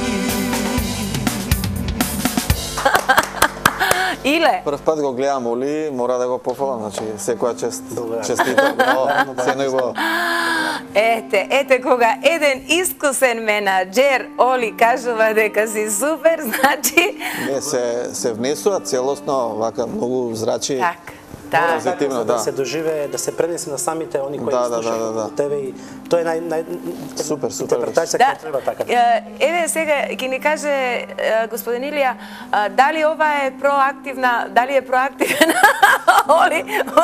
Иле, Прв пат го гледам Оли, мора да го пофалам, значи секоја чест, честитам, се него. ете, ете кога еден искусен менаџер Оли кажува дека си супер, значи Не, се, се внесува целосно, вака многу зрачи. так. Да. Позитивно, да да. се доживее, да се пренесе на самите они кои Да, да, слушаат да, да, да. тебе и тоа е нај нај Супер, супер интерпретација Да, која треба така. е, еве сега ќе ни каже е, господин Илија, а, дали ова е проактивна, дали е проактивен Оли?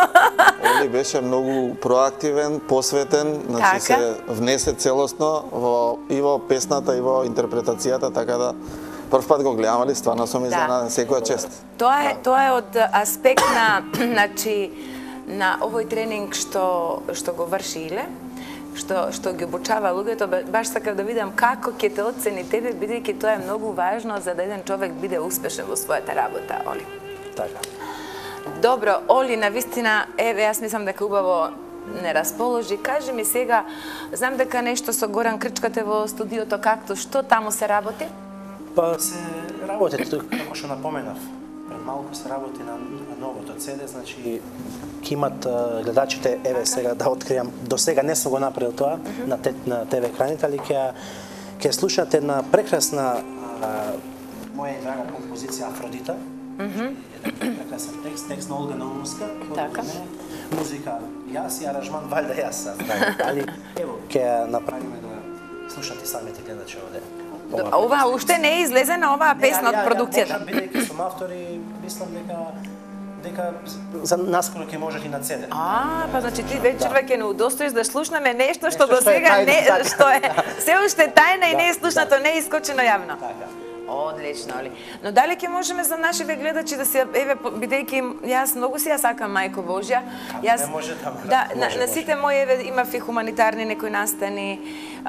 Оли беше многу проактивен, посветен, значи Така. се внесе целосно во и во песната и во интерпретацијата, така да прв пат го гледам, али стварно сум изненаден, секоја чест. Тоа е тоа е од аспект на значи на овој тренинг што што го врши Иле, што што ги обучава луѓето, ба- баш сакав да видам како ќе те оцени тебе, бидејќи тоа е многу важно за да еден човек биде успешен во својата работа, Оли. Така. Добро, Оли, навистина, еве, јас мислам дека убаво не расположи. Кажи ми сега, знам дека нешто со Горан крчкате во студиото Кактус, што таму се работи? Па се работи, тук, како што напоменав, пред малку се работи на, на новото цеде, значи ќе имат а, гледачите, еве сега да откријам, до сега не сум го направил тоа на, те, на ТВ екраните, али ќе ќе слушате една прекрасна а, моја драга композиција Афродита. Еден прекрасен текст, текст на Олга Наумовска, Така. музика јас и аранжман валјда јас, али ево ќе направиме да слушате самите гледачи овде. А ова уште не е излезена оваа песна од продукцијата. Можам, бидејќи сум автор и мислам дека дека за наскоро ќе можат и на цеде. А, па значи ти вечерва ќе не удостоиш да слушнеме нешто што Нешто до што е сега тајна, не така. што е се уште тајна и Да, не е слушнато, не е искочено јавно. Така. Одлично, Оли. Но дали ќе можеме за нашите гледачи да се еве по- бидејќи јас многу си ја сакам Мајко Божја. Јас не може да- да на, може, на сите мои еве имав и хуманитарни некои настани, а,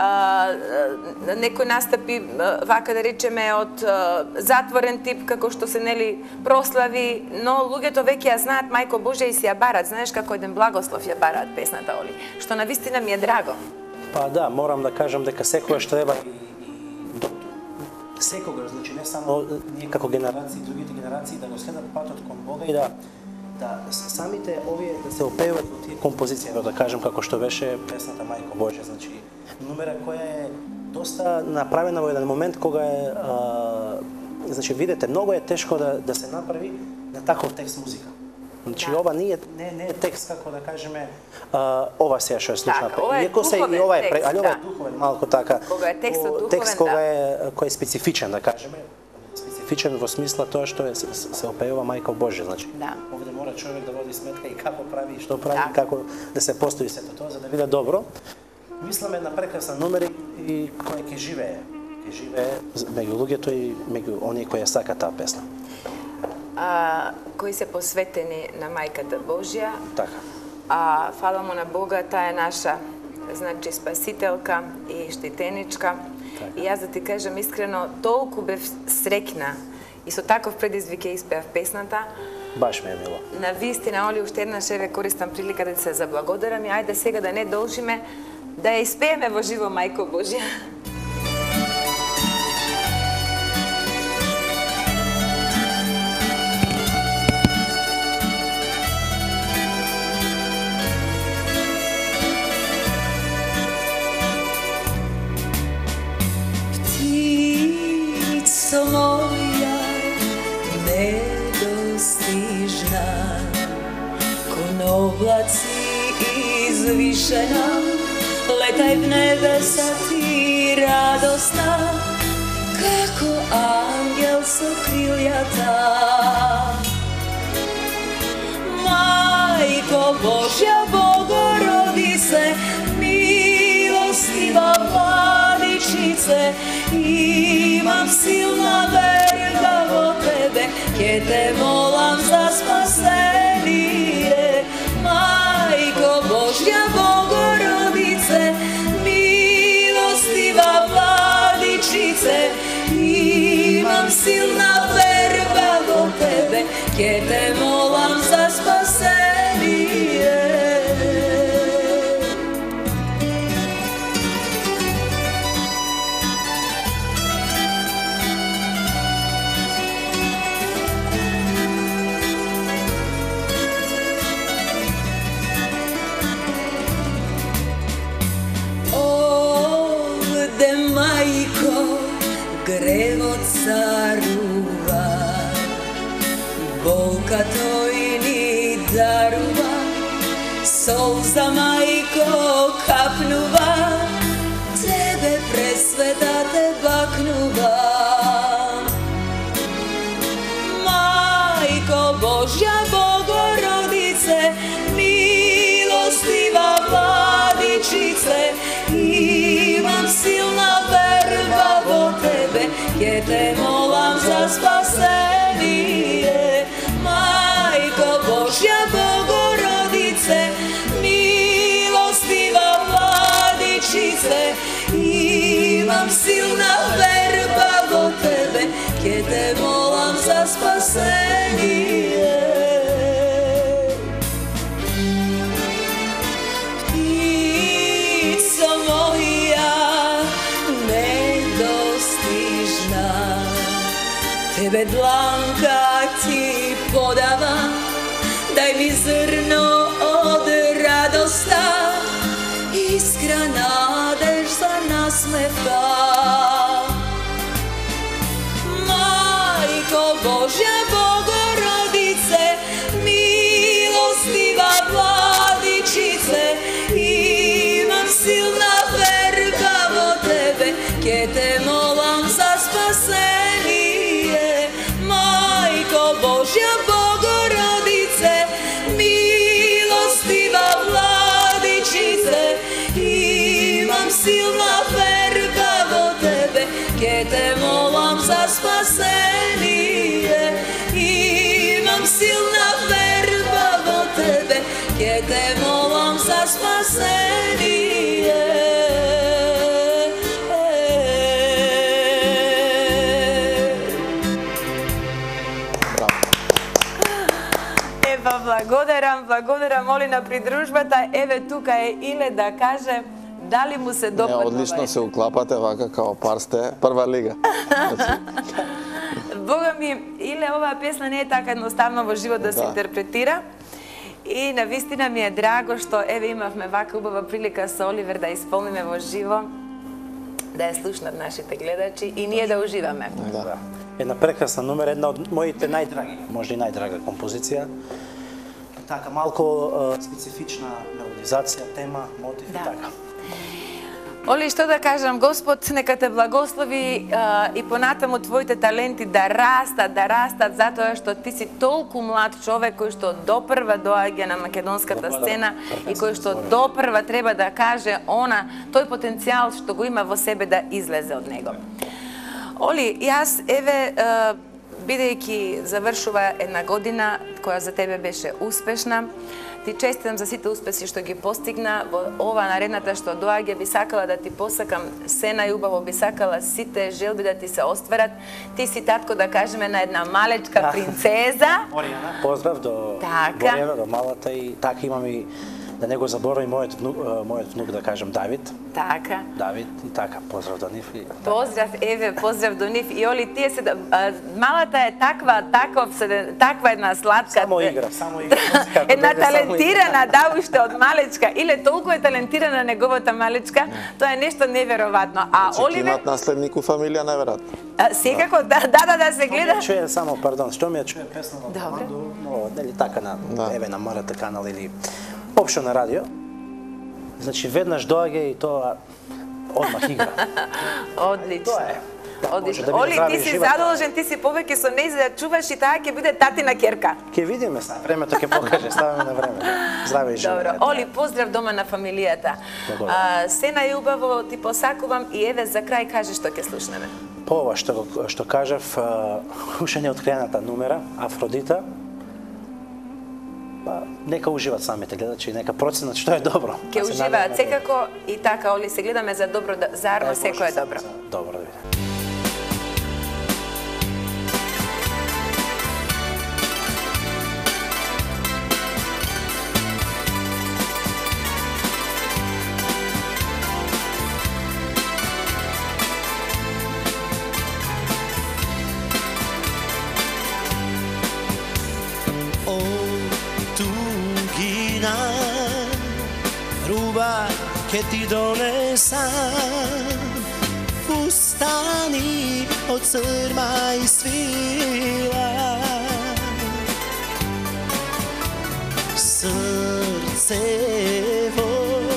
а, некои настапи а, вака да речеме од а, затворен тип како што се нели прослави, но луѓето веќе ја знаат Мајко Божја и си ја барат, знаеш како еден благослов ја бараат песната, Оли, што навистина ми е драго. Па да, морам да кажам дека секогаш треба и, и до- секогаш, значи не само ние како генерации, другите генерации да го следат патот кон Бога и да да самите овие да се опеуваат во тие композиции, да кажам како што беше песната Мајко Божја, значи номера која е доста направена во еден момент кога е а, значи видете многу е тешко да да се направи на таков текст музика. Значи Да. ова не е не, не е текст како да кажеме а, ова сега што е слушна. Така, ова е Иако се и духовен ова е, текст, али ова е да. духовен малку така. Кога е текстот о, духовен, текст кога да. е кој е специфичен да кажеме. Специфичен во смисла тоа што е се, се опеува Мајко Божја, значи. Да. Овде мора човек да води сметка и како прави и што прави, Така. и како да се постои сето тоа за да биде добро. Мислам една прекрасна номер и која ќе живее. Ќе живее меѓу луѓето и меѓу оние кои ја сакаат таа песна. А, кои се посветени на Мајката Божја, Така. а фала му на Бога, таа е наша значи спасителка и штитеничка. Така. И јас да ти кажам искрено, толку бев среќна и со таков предизвик ја испеав песната, Баш ми е мило. На вистина, Оли, уште еднаш еве користам прилика да се заблагодарам и ајде сега да не должиме да ја испееме во живо Мајко Божја. Птица моја недостижна, кон облаци извишена, летај в небеса ти радосна, како ангел со крилјата. Мајко Божја Богородице, милостива владичице, имам силна верба во тебе, ке те молам за спасение. Мајко Божја Богородице, милостива владичице, имам силна верба во тебе, ке те молам за спасение. Мајко, гревот царува, болка тој ни дарува, солза мајко капнува, тебе пресвета те бакнува. Мајко Божја Богородице, милостива владичице, имам силна верба во тебе, ке те молам за спасение. Мајко Божја Богородице, милостива владичице, имам силна верба во тебе, ке те молам за спасение. Птица моја недостижна, тебе дланка ти подавам, дај ми зрно од радоста, искра надежда насмевка. Мајко Божја Богородице, милостива владичице, имам силна верба во тебе, ке те молам за спасение. Мајко Божја Богородице, милостива владичице, имам силна верба во тебе, ке те молам за спасение. Имам силна верба во тебе, ке те молам за спасение. Ева, благодарам, благодарам, Оли, на придружбата. Еве, тука е Иле да каже дали му се допаднува. Не, одлично се уклапате вака као пар сте прва лига. Бога ми, Иле, оваа песна не е така едноставно во живот да се интерпретира. И навистина ми е драго што еве имавме вака убава прилика со Оливер да исполниме во живо, да ја слушнат нашите гледачи и ние да уживаме. Да. Една прекрасна номер, една од моите најдраги, може и најдрага композиција. Така малку uh, специфична мелодизација, тема, мотив Да. и така. Оли, што да кажам, Господ нека те благослови а, и понатаму твоите таленти да растат, да растат, затоа што ти си толку млад човек кој што допрва доаѓа на македонската сцена и кој што допрва треба да каже она, тој потенцијал што го има во себе да излезе од него. Оли, јас еве бидејќи завршува една година која за тебе беше успешна, Ти честитам за сите успеси што ги постигна во ова наредната што доаѓа. Би сакала да ти посакам се најубаво, би сакала сите желби да ти се остварат. Ти си татко, да кажеме, на една малечка принцеза. Борјана, поздрав до Така. Борјана, до малата, и така имам и да не го заборавам мојот внук, мојот внук, да кажем, Давид. Така. Давид, и така, поздрав до нив. И така. Поздрав, Еве, поздрав до нив. И Оли, тие се, а, малата е таква, таков, таква една сладка. Само игра, само игра. Една талентирана, да, уште од малечка. Иле толку е талентирана неговата малечка, тоа е нешто неверојатно. А Че Оливер, имат наследник у фамилија, најверојатно. а, секако, да, да, да, да се гледа. Што ми ја чуе само, пардон, што ми ја чуе песна во Добре. команду, но нели така на Да. еве на Марата канал или општо на радио. Значи веднаш доаѓа и тоа одмах игра. Одлично. Тоа е. Одлично. Може да биде Оли, здрави ти и си живот. задолжен, ти си повеќе со неј за да чуваш и таа ќе биде татина ќерка. Ќе видиме са, времето ќе покаже, ставаме на време. Здраве и живот. Добро. Оли, поздрав дома на фамилијата. Благодарам. А, се најубаво ти посакувам и еве за крај кажи што ќе слушнеме. По ова што го- што кажав, а, уште не откриената numera Афродита. Па нека уживат самите гледачи, нека проценат што е добро. Ќе А се уживаат надеваме секако и така, Оли, се гледаме за добро, да- заедно Дај секој е Боже, добро. Добро да видим. O tugina, ruba che ti donesam, fustani od crma i svila. Srcevo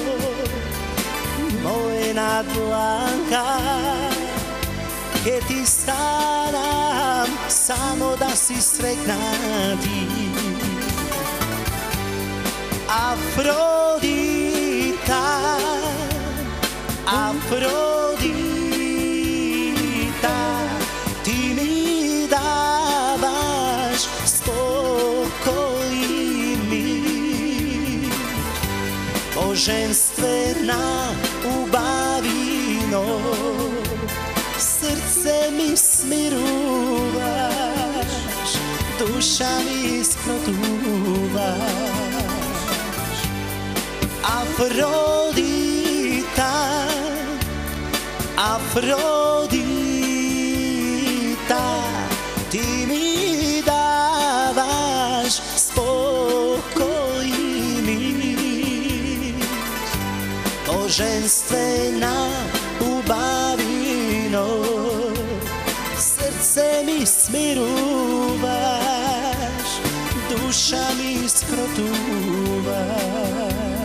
moje na dlankah, che ti staram samo da si sretna ti. Afrodita, Afrodita, ti mi davaš spokoj i mir. Boženstvena ubavino, srce mi smiruvaš, duša mi skrotuvaš. Afrodita, Afrodita, ti mi davaš spokoj i mir. Boženstvena ubavino, srce mi smiruvaš, duša mi skrotuvaš.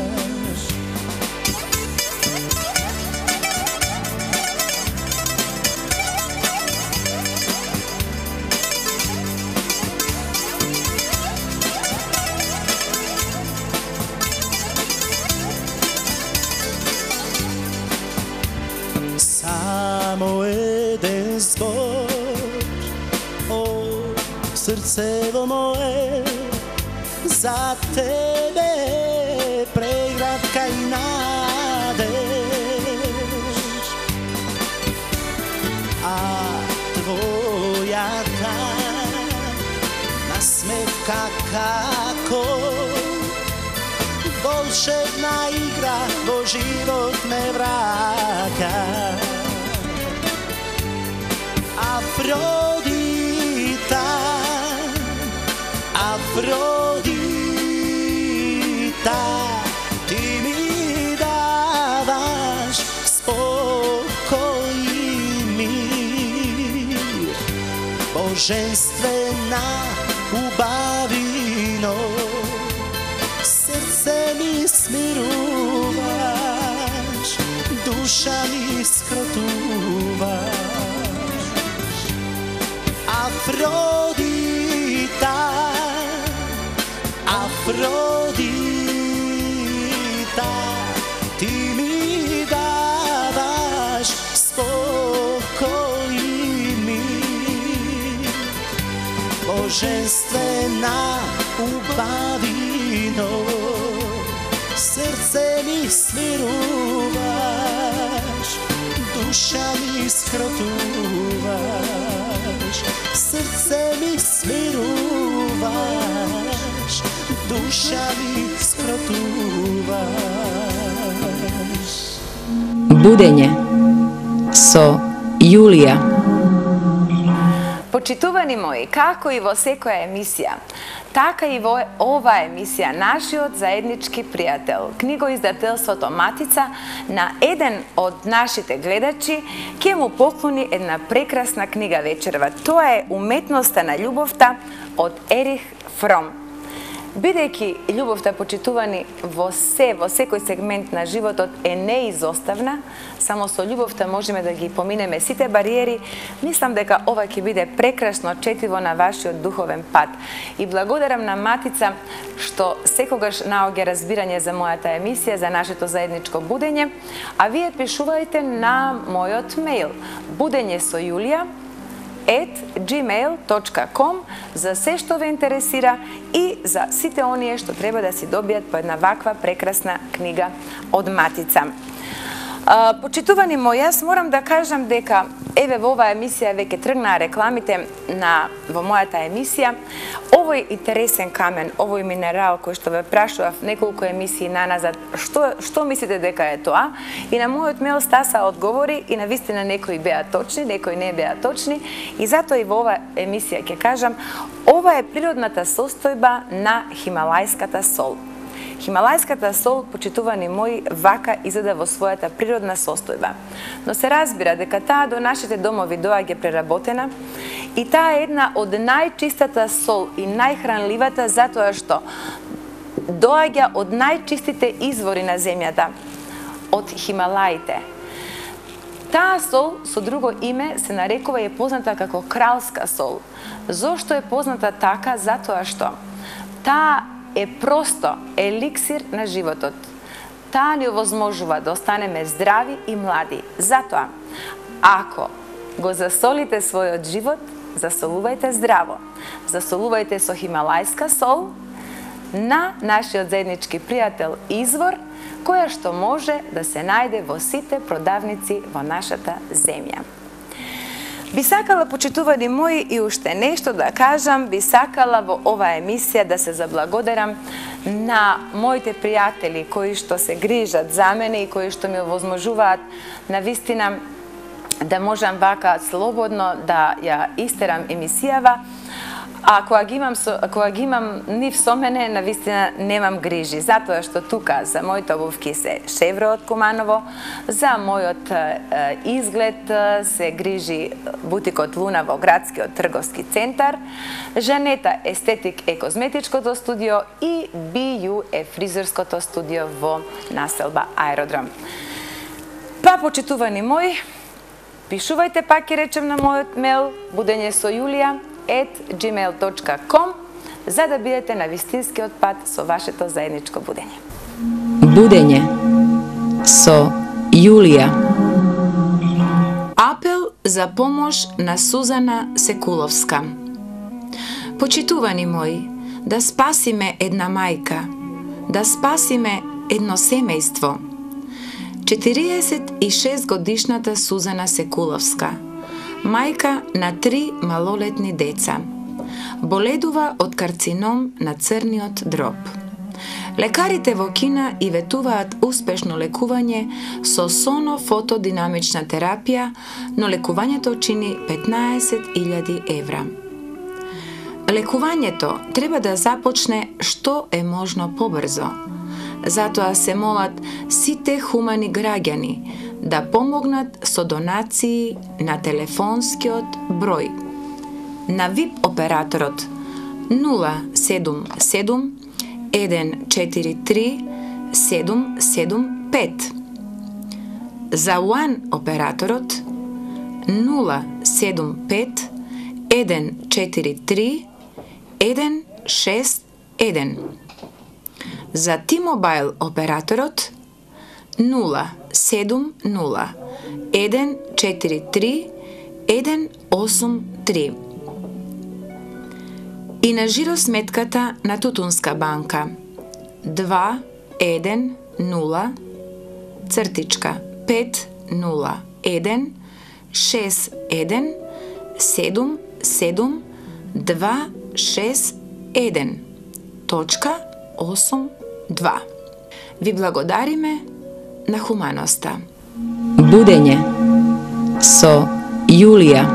Samo jeden zbor, o srcevo moje, za tebe pregratka i nadež. A tvoja ta nasmevka kako volšebna igra, vo život me vraća. Afrodita, Afrodita, ti mi davaš spokoj i mir. Boženstvena ubavino, srce mi smiruvaš, duša mi skrotuvaš. Afrodita, Afrodita, ti mi davaš spokoj i mir. Boženstvena ubavino, smirуваš, duša mi skrotuvaš, srce mi smirуваš, duša mi skrotuvaš. Budenje со Јулија. Почитувани мои, како и во секоја емисија, така и во ова емисија нашиот заеднички пријател, книгоиздателството Матица, на еден од нашите гледачи ќе му поклони една прекрасна книга вечерва. Тоа е Уметноста на љубовта од Ерих Фром. Бидејќи љубовта, почитувани, во се, во секој сегмент на животот е неизоставна, само со љубовта можеме да ги поминеме сите бариери, мислам дека ова ќе биде прекрасно четиво на вашиот духовен пат. И благодарам на Матица што секогаш наоѓа разбирање за мојата емисија, за нашето заедничко будење, а вие пишувајте на мојот мејл будење со Јулија ет джимејл точка ком за се што ве интересира и за сите оние што треба да си добијат по една ваква прекрасна книга од Матица. А, почитувани мои, јас морам да кажам дека еве во оваа емисија веќе тргнаа рекламите на во мојата емисија. Овој интересен камен, овој минерал кој што ве прашував неколку емисии наназад, што што мислите дека е тоа? И на мојот мејл стаса одговори и навистина некои беа точни, некои не беа точни, и затоа и во оваа емисија ќе кажам, ова е природната состојба на хималајската сол. Хималајската сол, почитувани мои, вака изгледа во својата природна состојба. Но се разбира дека таа до нашите домови доаѓа преработена и таа е една од најчистата сол и најхранливата затоа што доаѓа од најчистите извори на земјата, од Хималаите. Таа сол со друго име се нарекува и е позната како кралска сол. Зошто е позната така? Затоа што таа е просто еликсир на животот. Таа ни овозможува да останеме здрави и млади. Затоа, ако го засолите својот живот, засолувајте здраво. Засолувајте со хималајска сол на нашиот заеднички пријател Извор, која што може да се најде во сите продавници во нашата земја. Би сакала, почитувани мои, и уште нешто да кажам, би сакала во оваа емисија да се заблагодарам на моите пријатели кои што се грижат за мене и кои што ми овозможуваат навистина да можам вака слободно да ја истерам емисијава, а кога ги имам, со, кога ги имам нив со мене, навистина немам грижи, затоа што тука за моите обувки се Шевро од Куманово, за мојот е, изглед се грижи бутикот Луна во градскиот трговски центар, Жанета Естетик е козметичкото студио и Би Ю е фризерското студио во населба Аеродром. Па, почитувани мои, пишувајте пак, ќе речем, на мојот мејл будење со Јулија ет джимејл точка ком за да бидете на вистинскиот пат со вашето заедничко будење. Будење со Јулија. Апел за помош на Сузана Секуловска. Почитувани мои, да спасиме една мајка, да спасиме едно семејство. четириесет и шест годишната Сузана Секуловска, мајка на три малолетни деца, боледува од карцином на црниот дроб. Лекарите во Кина и ветуваат успешно лекување со соно-фотодинамична терапија, но лекувањето чини петнаесет илјади евра. Лекувањето треба да започне што е можно побрзо. Затоа се молат сите хумани граѓани да помогнат со донации на телефонскиот број. На ВИП операторот нула седум седум еден четири три седум седум пет. За УАН операторот нула седум пет еден четири три еден шест еден. За T-Mobile операторот нула седум нула еден четири три еден осум три. И на жиросметката на Тутунска банка два еден нула цртичка пет нула еден шест еден седум седум два шест еден точка осум два. Ви благодариме на хуманоста. Будење со Јулија.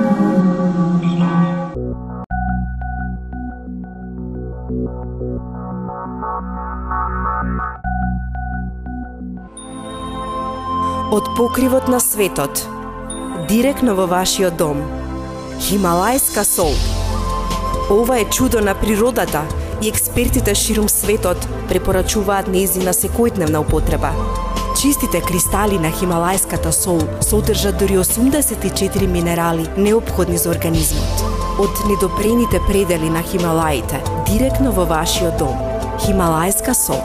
Од покривот на светот, директно во вашиот дом. Хималајска сол. Ова е чудо на природата и експертите ширум светот препорачуваат нејзина секојдневна употреба. Чистите кристали на хималајската сол содржат дури осумдесет и четири минерали неопходни за организмот. Од недопрените предели на Хималаите, директно во вашиот дом. Хималајска сол.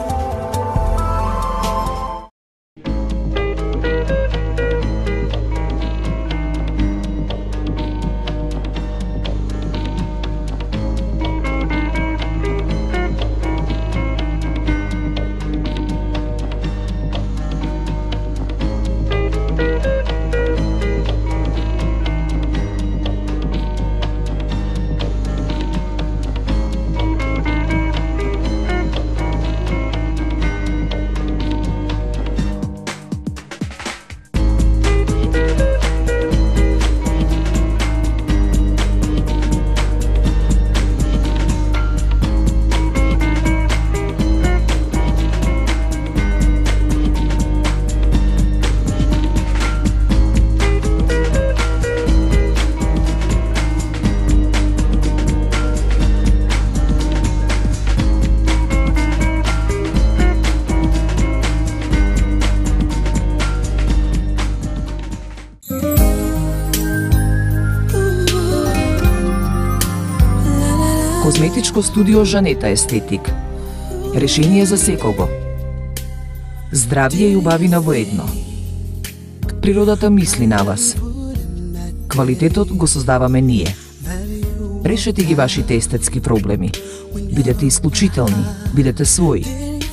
Козметичко студио Жанета Естетик. Решение за секого. Здравје и убавина во едно. Природата мисли на вас. Квалитетот го создаваме ние. Решете ги вашите естетски проблеми. Бидете исклучителни, бидете своји.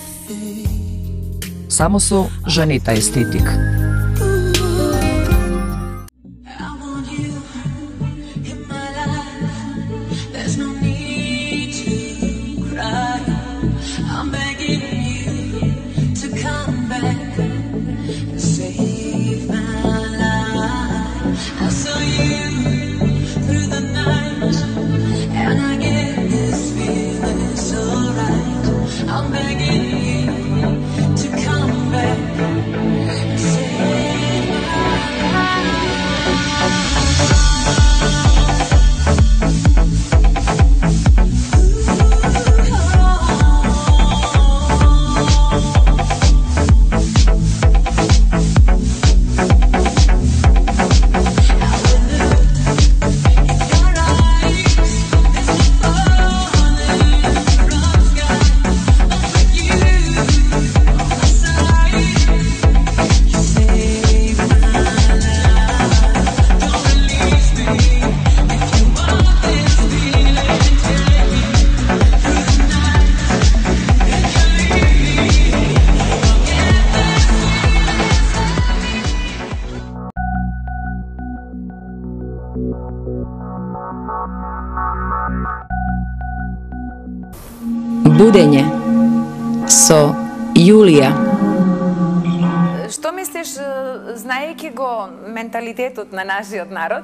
Само со Жанета Естетик. Будење со Јулија. Што мислиш, знаејќи го менталитетот на нашиот народ,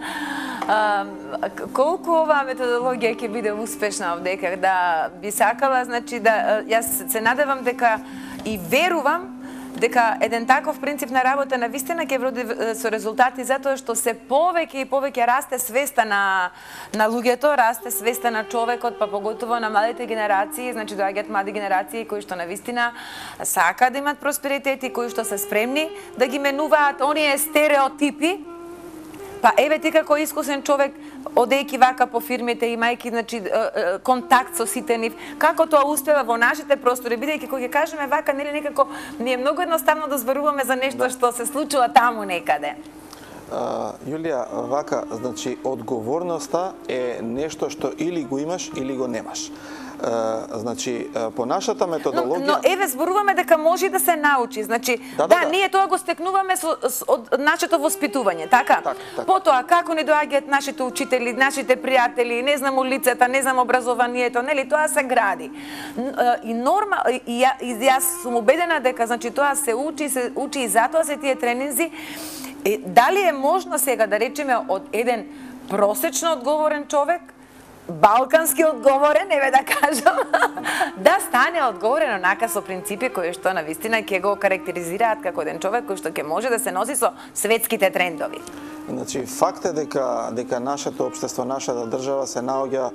колку оваа методологија ќе биде успешна овдека, да би сакала, значи да јас се надевам дека и верувам дека еден таков принцип на работа на вистина ќе вроди со резултати, затоа што се повеќе и повеќе расте свеста на на луѓето, расте свеста на човекот, па поготово на младите генерации, значи доаѓаат млади генерации кои што на вистина сакаат да имат просперитет и кои што се спремни да ги менуваат оние стереотипи. Па еве ти како искусен човек, одејќи вака по фирмите, имајќи значи контакт со сите нив, како тоа успева во нашите простори, бидејќи кога ќе кажеме вака, нели некако ни е многу едноставно да зборуваме за нешто да. Што се случува таму некаде. Uh, Јулија, вака, значи, одговорноста е нешто што или го имаш, или го немаш. Значи, по нашата методологија... Но, но еве, зборуваме дека може да се научи. Значи, да, да, да, да. ние тоа го стекнуваме со, со, од нашето воспитување, така? Так, так. Потоа, како ни доаѓаат нашите учители, нашите пријатели, не знам улицата, не знам образованието, нели, тоа се гради. И норма, и, ја, и јас сум убедена дека, значи, тоа се учи, се учи и затоа се тие тренинзи. И, дали е можно сега, да речеме, од еден просечно одговорен човек, балкански одговорен, еве да кажам, да стане одговорен онака со принципи кои што на вистина ќе го карактеризираат како еден човек кој што ќе може да се носи со светските трендови. Значи, факт е дека дека нашето општество, нашата држава се наоѓа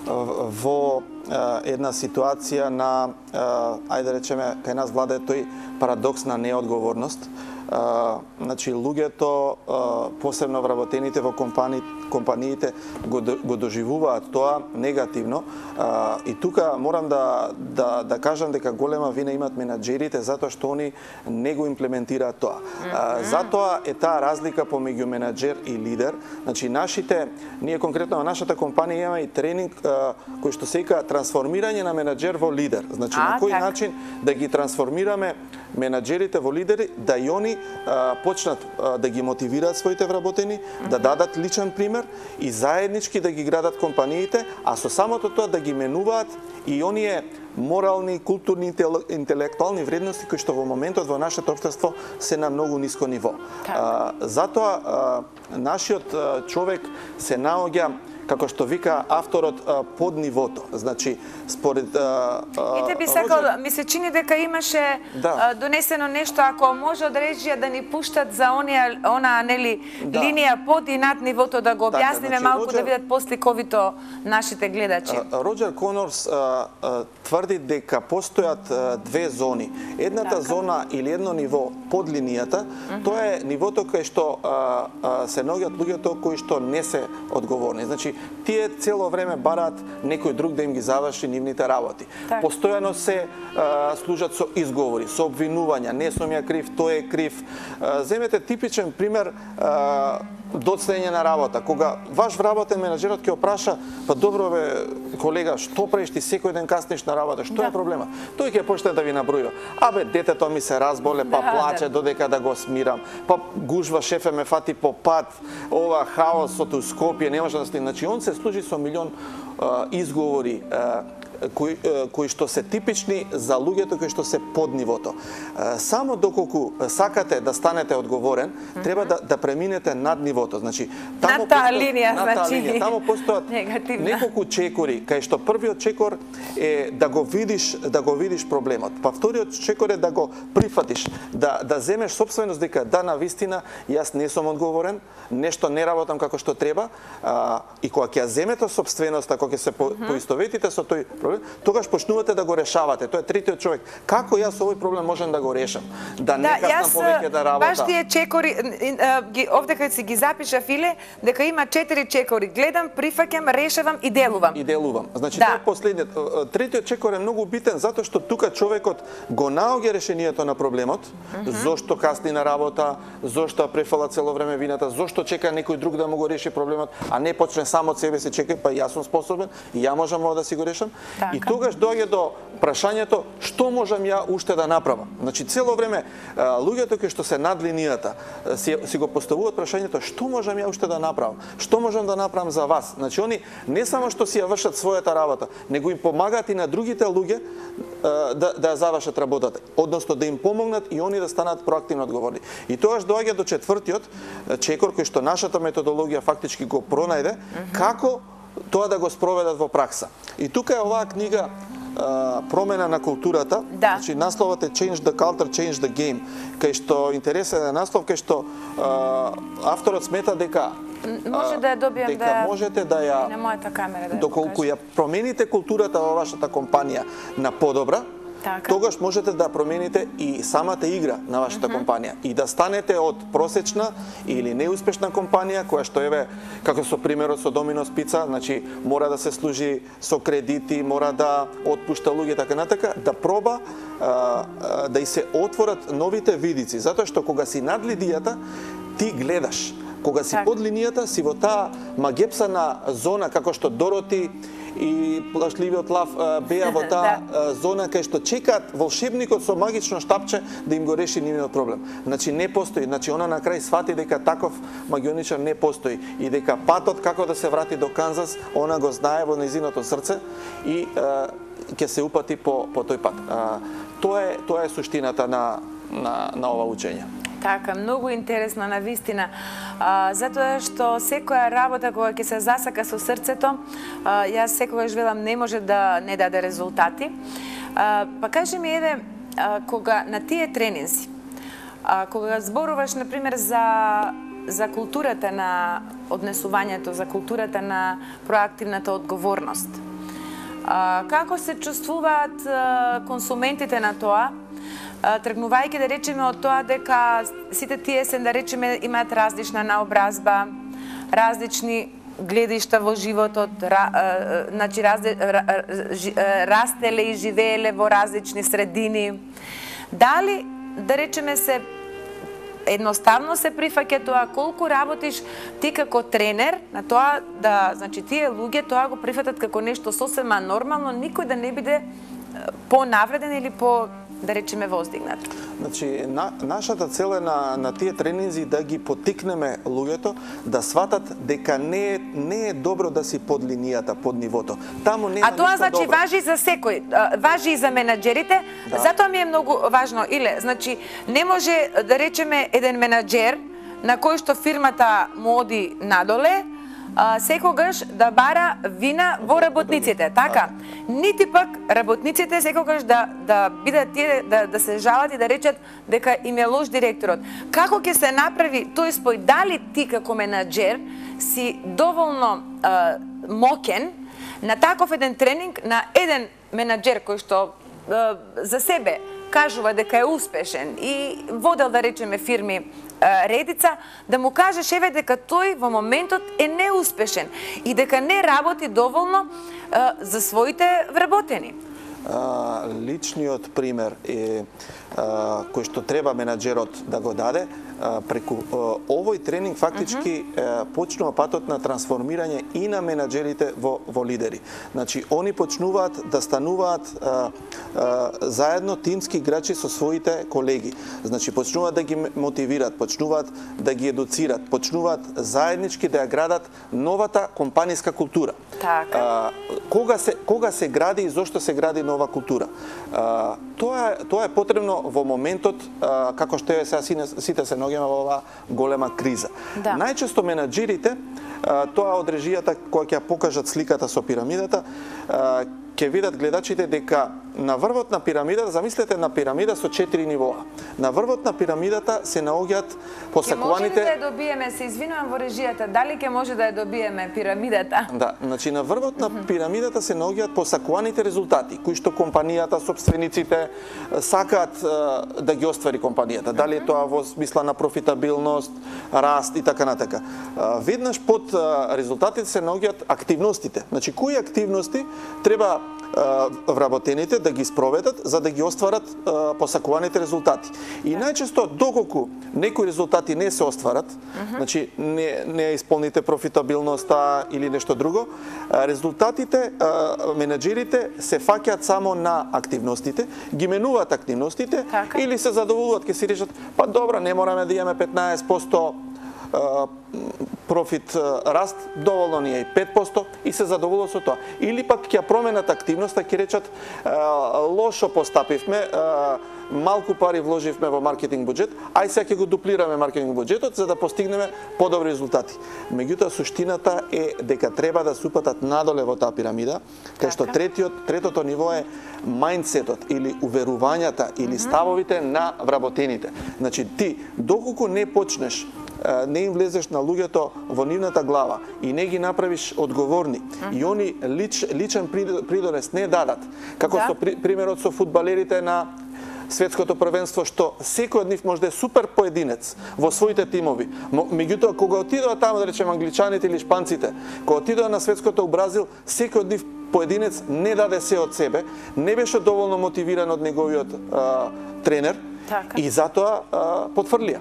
во една ситуација на, ајде да речеме, кај нас влада тој парадокс на неодговорност. Uh, значи, луѓето, uh, посебно вработените во компани, компаниите, го, го доживуваат тоа негативно. Uh, и тука морам да, да, да кажам дека голема вина имат менаџерите затоа што они не го имплементираат тоа. Uh, затоа е таа разлика помеѓу менаџер и лидер. Значи, нашите, ние конкретно во нашата компанија имаме и тренинг uh, кој што се вика трансформирање на менаџер во лидер. Значи, а, на кој так. начин да ги трансформираме менаџерите во лидери, да и они а, почнат а, да ги мотивираат своите вработени, mm-hmm. да дадат личен пример и заеднички да ги градат компаниите, а со самото тоа да ги менуваат и оние морални, културни, интелектуални вредности кои што во моментот во нашето општество се на многу ниско ниво. А, затоа а, нашиот а, човек се наоѓа, како што вика авторот, под нивото. Значи, според... И те би сакал, ми се чини дека имаше да. донесено нешто, ако може од режија да ни пуштат за онија, она, нели, да. линија под и над нивото, да го објасниме значи, малку, Роджер... да видат посликовито нашите гледачи. Роджер Конорс а, а, тврди дека постојат а, две зони. Едната така. зона или едно ниво под линијата, mm-hmm. тоа е нивото кај што а, а, се наоѓаат луѓето кои што не се одговорни. Значи, тие цело време бараат некој друг да им ги заврши нивните работи. Так. Постојано се а, служат со изговори, со обвинувања, не сум ја крив, тој е крив. А, земете типичен пример а, доцнење на работа. Кога ваш вработен менаџерот ќе опраша, па добро бе, колега, што правиш ти секој ден касниш на работа? Што да. е проблема? Тој ќе почне да ви набројува. Абе, детето ми се разболе, па да, плаче да. додека да го смирам. Па гужва, шефе ме фати по пат, ова хаосот у Скопје, не може да сти. Значи, он се служи со милион а, изговори, а, кои, кои што се типични за луѓето кои што се под нивото. Само доколку сакате да станете одговорен, mm-hmm. треба да, да преминете над нивото. Значи, таму над таа линија, над таа линија. Таму постојат неколку чекори, кај што првиот чекор е да го видиш, да го видиш проблемот. Па вториот чекор е да го прифатиш, да да земеш сопственост дека да, навистина јас не сум одговорен, нешто не работам како што треба, а, и кога ќе ја земете сопственоста, кога ќе се по, mm-hmm. поистоветите со тој проблем, тогаш почнувате да го решавате. Тоа е третиот човек. Како јас овој проблем можам да го решам? Да не каснам повеќе да работам. Баш тие чекори, овде кога си ги запиша Филе, дека има четири чекори. Гледам, прифаќам, решавам и делувам. И делувам. Значи да. тоа е последниот. Третиот чекор е многу битен затоа што тука човекот го наоѓа решението на проблемот, mm-hmm. зошто касни на работа, зошто префала цело време вината, зошто чека некој друг да му го реши проблемот, а не почне само од себе се чека, па јас сум способен и ја можам да си го решам. Така. И тогаш доаѓа до прашањето што можам ја уште да направам. Значи цело време луѓето кои што се над линијата си, си го поставуваат прашањето што можам ја уште да направам, што можам да направам за вас. Значи они не само што си ја вршат својата работа, него им помагаат и на другите луѓе да да ја завршат работата, односно да им помогнат и они да станат проактивно одговорни. И тогаш доаѓа до четвртиот чекор кој што нашата методологија фактички го пронајде, mm-hmm. како тоа да го спроведат во пракса. И тука е оваа книга Промена на културата, да. Значи насловот е Change the Culture, Change the Game, кај што интересен е наслов, кај што а, авторот смета дека може да ја добијам дека да можете да ја на мојата камера да доколку ја промените културата во вашата компанија на подобра, така. Тогаш можете да промените и самата игра на вашата mm-hmm. компанија и да станете од просечна или неуспешна компанија која што еве како со примерот со Доминос Пица, значи мора да се служи со кредити, мора да отпушта луѓе така натака, да проба а, а, да и се отворат новите видици, затоа што кога си над линијата ти гледаш. Кога си так. под линијата, си во таа магепсана зона, како што Дороти и плашливиот лав беа во таа зона кај што чекаат волшебникот со магично штапче да им го реши нивниот проблем. Значи не постои, значи она на крај свати дека таков магионичар не постои и дека патот како да се врати до Канзас, она го знае во нејзиното срце и ќе се упати по по тој пат. Тоа е тоа е суштината на на на ова учење. Така, многу интересно на вистина. А, затоа што секоја работа кога ќе се засака со срцето, а, јас секогаш велам не може да не даде резултати. А, па кажи ми еде, а, кога на тие тренинзи, а, кога зборуваш на пример за за културата на однесувањето, за културата на проактивната одговорност. А, како се чувствуваат а, консументите на тоа? Тргнувајќи да речеме од тоа дека сите тие се да речеме имаат различна наобразба, различни гледишта во животот, ра, значи разли, ра, растеле и живееле во различни средини. Дали да речеме се едноставно се прифаќа тоа, колку работиш ти како тренер на тоа да, значи тие луѓе тоа го прифатат како нешто сосема нормално, никој да не биде понавреден или по да речеме воздигнат. Значи на, нашата цел е на на тие тренинзи да ги поттикнеме луѓето да сватат дека не е не е добро да си под линијата, под нивото. Таму нема. А тоа ништо значи добро. важи за секој, важи и за менаџерите. Да. Затоа ми е многу важно, Иле, значи не може да речеме еден менаџер на кој што фирмата му оди надоле, а, секогаш да бара вина во работниците, така? Нити пак работниците секогаш да да бидат тие да да се жалат и да речат дека им е лош директорот. Како ќе се направи тој спој? Дали ти како менаџер си доволно а, мокен на таков еден тренинг на еден менаџер кој што а, за себе кажува дека е успешен и водел да речеме фирми редица, да му кажеш еве дека тој во моментот е неуспешен и дека не работи доволно а, за своите вработени. А, личниот пример е а, кој што треба менаџерот да го даде, а, преку а, овој тренинг фактички uh -huh. почнува патот на трансформирање и на менаџерите во во лидери. Значи они почнуваат да стануваат а, а, заедно тимски играчи со своите колеги. Значи почнуваат да ги мотивираат, почнуваат да ги едуцираат, почнуваат заеднички да ја градат новата компаниска култура. Така. А, кога се кога се гради и зошто се гради нова култура? А, тоа е тоа е потребно во моментот а, како што е сега сите се наоѓаме во оваа голема криза. Да. Најчесто менаџерите, тоа од режијата која ќе покажат сликата со пирамидата, а, ќе видат гледачите дека на врвот на пирамидата, замислете на пирамида со четири нивоа. На врвот на пирамидата се наоѓаат посакуваните. Ќе може да ја добиеме, се извинувам во режијата, дали ќе може да ја добиеме пирамидата? Да, значи на врвот на пирамидата се наоѓаат посакуваните резултати кои што компанијата, собствениците сакаат да ги оствари компанијата. Дали е тоа во смисла на профитабилност, раст и така натака. Веднаш под резултатите се наоѓаат активностите. Значи кои активности треба вработените да ги спроведат за да ги остварат а, посакуваните резултати. И најчесто доколку некои резултати не се остварат, uh -huh. значи не не исполните профитабилноста или нешто друго, а, резултатите а, менаџерите се фаќаат само на активностите, ги менуваат активностите така. Или се задоволуваат, ќе си речат, па добра, не мораме да имаме петнаесет проценти профит раст, доволно ни е и пет проценти и се задоволува со тоа. Или пак ќе променат активноста, ќе речат лошо постапивме, малку пари вложивме во маркетинг буџет, ај сега ќе го дуплираме маркетинг буџетот за да постигнеме подобри резултати. Меѓутоа суштината е дека треба да се упатат надоле во таа пирамида, кај што третиот третото ниво е мајндсетот или уверувањата или ставовите на вработените. Значи ти доколку не почнеш, не им влезеш на луѓето во нивната глава и не ги направиш одговорни uh -huh. и они лич, личен придонес не дадат, како да. Со при, примерот со фудбалерите на светското првенство, што секој од нив може да е супер поединец во своите тимови. Меѓутоа кога отидоа таму, да речеме англичаните или шпанците, кога отидоа на светското у Бразил, секој од нив поединец не даде се од себе, не беше доволно мотивиран од неговиот а, тренер така. И затоа а, потфрлија.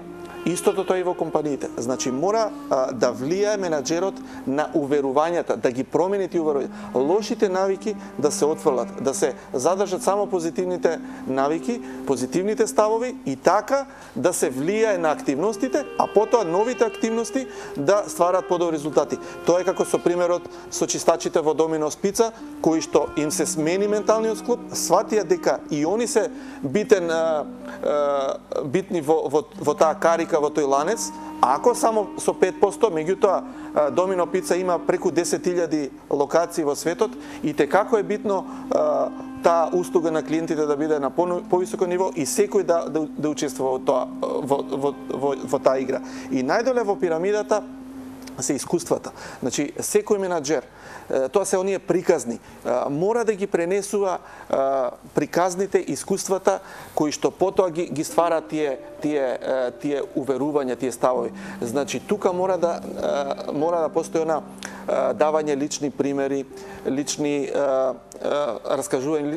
Истото тоа и во компаниите. Значи мора а, да влијае менаџерот на уверувањата, да ги промени тие уверувања. Лошите навики да се отфрлат, да се задржат само позитивните навики, позитивните ставови и така да се влијае на активностите, а потоа новите активности да стварат подобри резултати. Тоа е како со примерот со чистачите во Доминос Пица, кои што им се смени менталниот склоп, сватија дека и они се битен а, а, битни во, во, во таа карика, во тој ланец, ако само со пет посто, меѓутоа Домино Пица има преку десет илјади локации во светот и те како е битно а, таа услуга на клиентите да биде на повисоко ниво и секој да, да, да учествува во, тоа, во, во, во, во таа игра. И најдоле во пирамидата се искуствата. Значи, секој менаџер, тоа се оние приказни, мора да ги пренесува приказните, искуствата кои што потоа ги, ги ствара тие тие тие уверувања, тие ставови. Значи, тука мора да мора да постои она давање лични примери, лични раскажување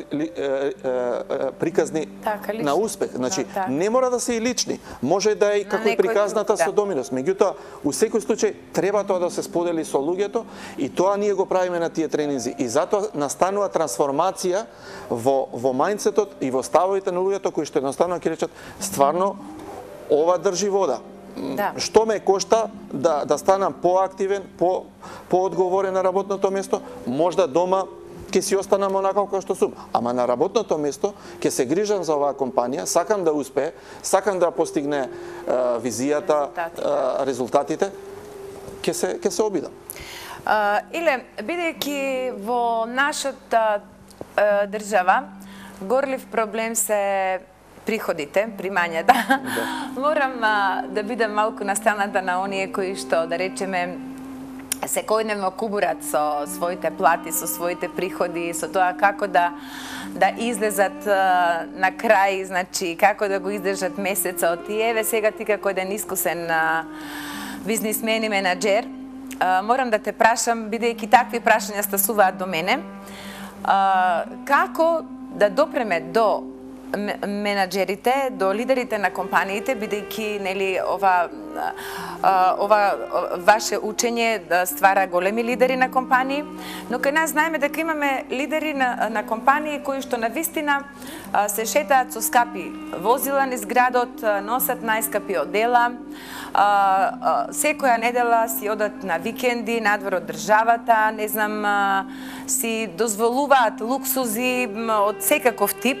приказни така, на успех. Значи, да, да. не мора да се и лични. Може да е како и приказната друг, да. Со Доминос. Меѓутоа, у секој случај треба тоа да се сподели со луѓето и тоа ние го правиме на тие тренинзи. И затоа настанува трансформација во во мајндсетот и во ставовите на луѓето кои што едноставно ќе речат стварно ова држи вода. Да. Што ме кошта да да станам поактивен, по поодговорен на работното место, можда дома ќе си останам онака како што сум, ама на работното место ќе се грижам за оваа компанија, сакам да успее, сакам да постигне е, визијата, резултатите, е, резултатите ќе се ќе се обидам. Uh, Иле, бидејќи во нашата uh, држава горлив проблем се приходите, примањата, да. Морам uh, да бидам малку на страната на оние кои што, да речеме, секојдневно кубурат со своите плати, со своите приходи, со тоа како да да излезат uh, на крај, значи како да го издржат месецот. И еве сега ти како еден искусен uh, бизнисмен и менаџер, Uh, морам да те прашам, бидејќи такви прашања стасуваат до мене, uh, како да допреме до менаџерите, до лидерите на компаниите, бидејќи нели ова uh, ова ваше учење да ствара големи лидери на компании, но кај нас знаеме дека имаме лидери на, на компании кои што на вистина uh, се шетаат со скапи возила низ градот, носат најскапи одела, А, а, секоја недела си одат на викенди надвор од државата, не знам, а, си дозволуваат луксузи од секаков тип,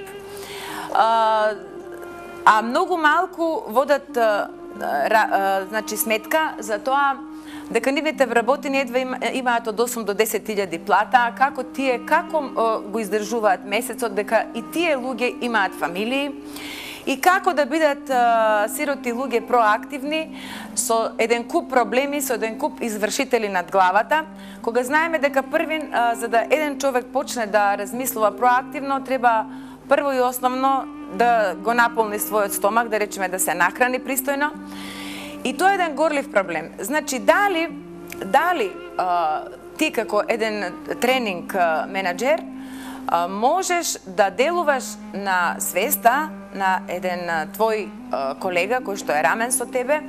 а, а многу малку водат а, а, значи сметка за тоа дека нивните вработени едва има, имаат од осум до десет илјади плата, како тие како а, го издржуваат месецот, дека и тие луѓе имаат фамилии, и како да бидат а, сироти луѓе проактивни со еден куп проблеми, со еден куп извршители над главата, кога знаеме дека првин, а, за да еден човек почне да размислува проактивно, треба прво и основно да го наполни својот стомак, да речеме да се нахрани пристојно. И тоа е еден горлив проблем. Значи, дали, дали а, ти како еден тренинг а, менаџер, можеш да делуваш на свеста на еден твој колега кој што е рамен со тебе,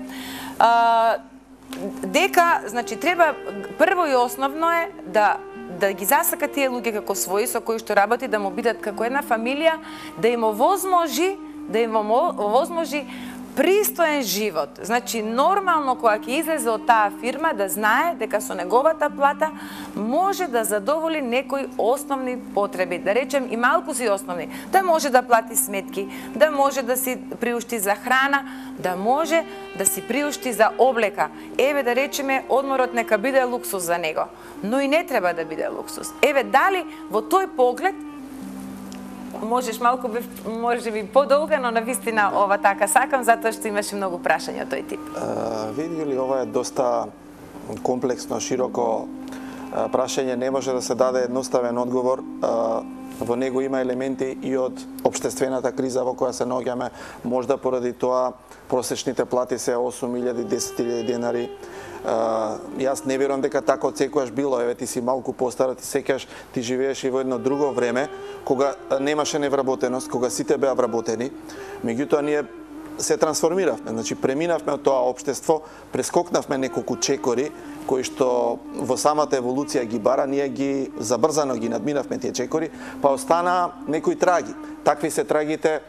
дека, значи, треба прво и основно е да да ги засака тие луѓе како своји со кои што работи, да му бидат како една фамилија, да им овозможи, да им овозможи пристоен живот. Значи, нормално кога ќе излезе од таа фирма да знае дека со неговата плата може да задоволи некои основни потреби. Да речем и малку си основни. Да може да плати сметки, да може да си приушти за храна, да може да си приушти за облека. Еве, да речеме, одморот нека биде луксус за него. Но и не треба да биде луксус. Еве, дали во тој поглед можеш малку може би подолга, но навистина ова така сакам, затоа што имаше многу прашања тој тип. Види ли, ова е доста комплексно, широко прашање, не може да се даде едноставен одговор. Во него има елементи и од општествената криза во која се наоѓаме, можда поради тоа просечните плати се осум илјади, десет илјади денари. Uh, јас не верувам дека така од секојаш било. Еве, ти си малку постара, ти сеќаш, ти живееш и во едно друго време, кога немаше невработеност, кога сите беа вработени. Меѓутоа, ние се трансформиравме, значи преминавме од тоа општество, прескокнавме неколку чекори кои што во самата еволуција ги бара, ние ги забрзано ги надминавме тие чекори, па остана некои траги. Такви се трагите,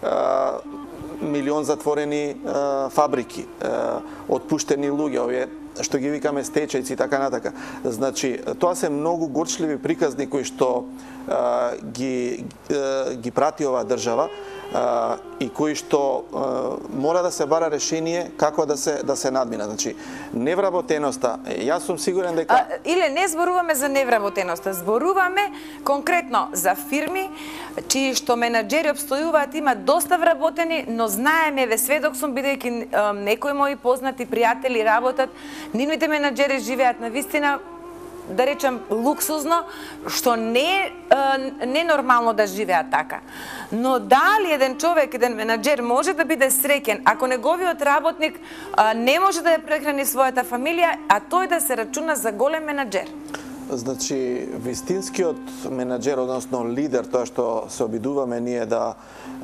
милион затворени фабрики, отпуштени луѓе, овие што ги викаме стечајци и така натака. Значи, тоа се многу горчливи приказни кои што а, ги, а, ги прати оваа држава а, и кои што а, мора да се бара решение како да се да се надмина. Значи, невработеноста, јас сум сигурен дека а, Иле не зборуваме за невработеноста, зборуваме конкретно за фирми чии што менаџери обстојуваат, има доста вработени, но знаеме, ве сведок сум бидејќи некои мои познати пријатели работат, нивните менаџери живеат на вистина, да речем, луксузно, што не е ненормално да живеат така. Но дали еден човек, еден менаџер може да биде среќен ако неговиот работник а, не може да ја прехрани својата фамилија, а тој да се рачуна за голем менаџер? Значи, вистинскиот менаџер, односно лидер, тоа што се обидуваме ние да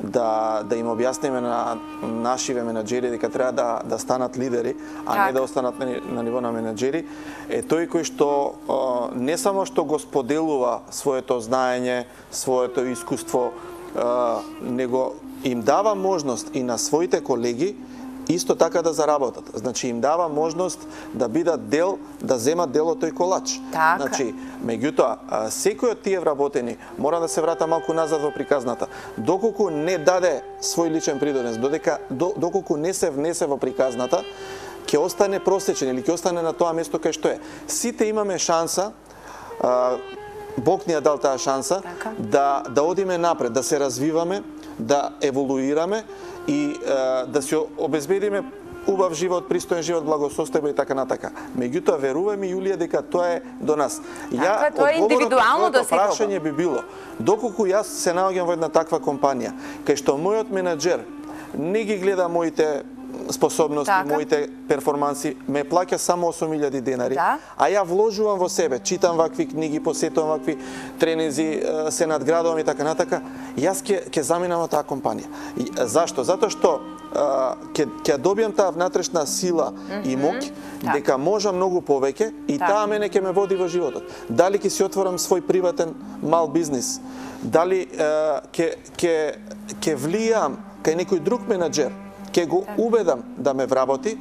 да да им објасниме на нашиве менаџери дека треба да да станат лидери, а так. не да останат на, на ниво на менаџери, е тој кој што а, не само што го споделува своето знаење, своето искуство, а, него им дава можност и на своите колеги исто така да заработат. Значи им дава можност да бидат дел, да земат дел од тој колач. Така. Значи, меѓутоа, секој од тие вработени мора да се врата малку назад во приказната. Доколку не даде свој личен придонес, додека доколку не се внесе во приказната, ќе остане просечен или ќе остане на тоа место кај што е. Сите имаме шанса, а, Бог ни ја дал таа шанса, така. да да одиме напред, да се развиваме, да еволуираме и е, да се обезбедиме убав живот, пристоен живот, благосостојба и така натака. Меѓутоа, веруваме, Јулија, дека тоа е до нас. Ја, тоа е индивидуално до секого. Прашање би било, доколку јас се наоѓам во една таква компанија, кај што мојот менаџер не ги гледа моите способности, така. моите перформанси, ме плаќа само осум илјади денари, да. а ја вложувам во себе, читам вакви книги, посетувам вакви тренинзи, се надградувам и така натака, јас ќе ќе заминам од таа компанија. И, зашто? Затоа што ќе ќе добијам таа внатрешна сила mm -hmm. и моќ, так. дека можам многу повеќе и так. таа мене ќе ме води во животот. Дали ќе си отворам свој приватен мал бизнис, дали ќе ќе ќе влијам кај некој друг менаџер, ќе го убедам да ме вработи,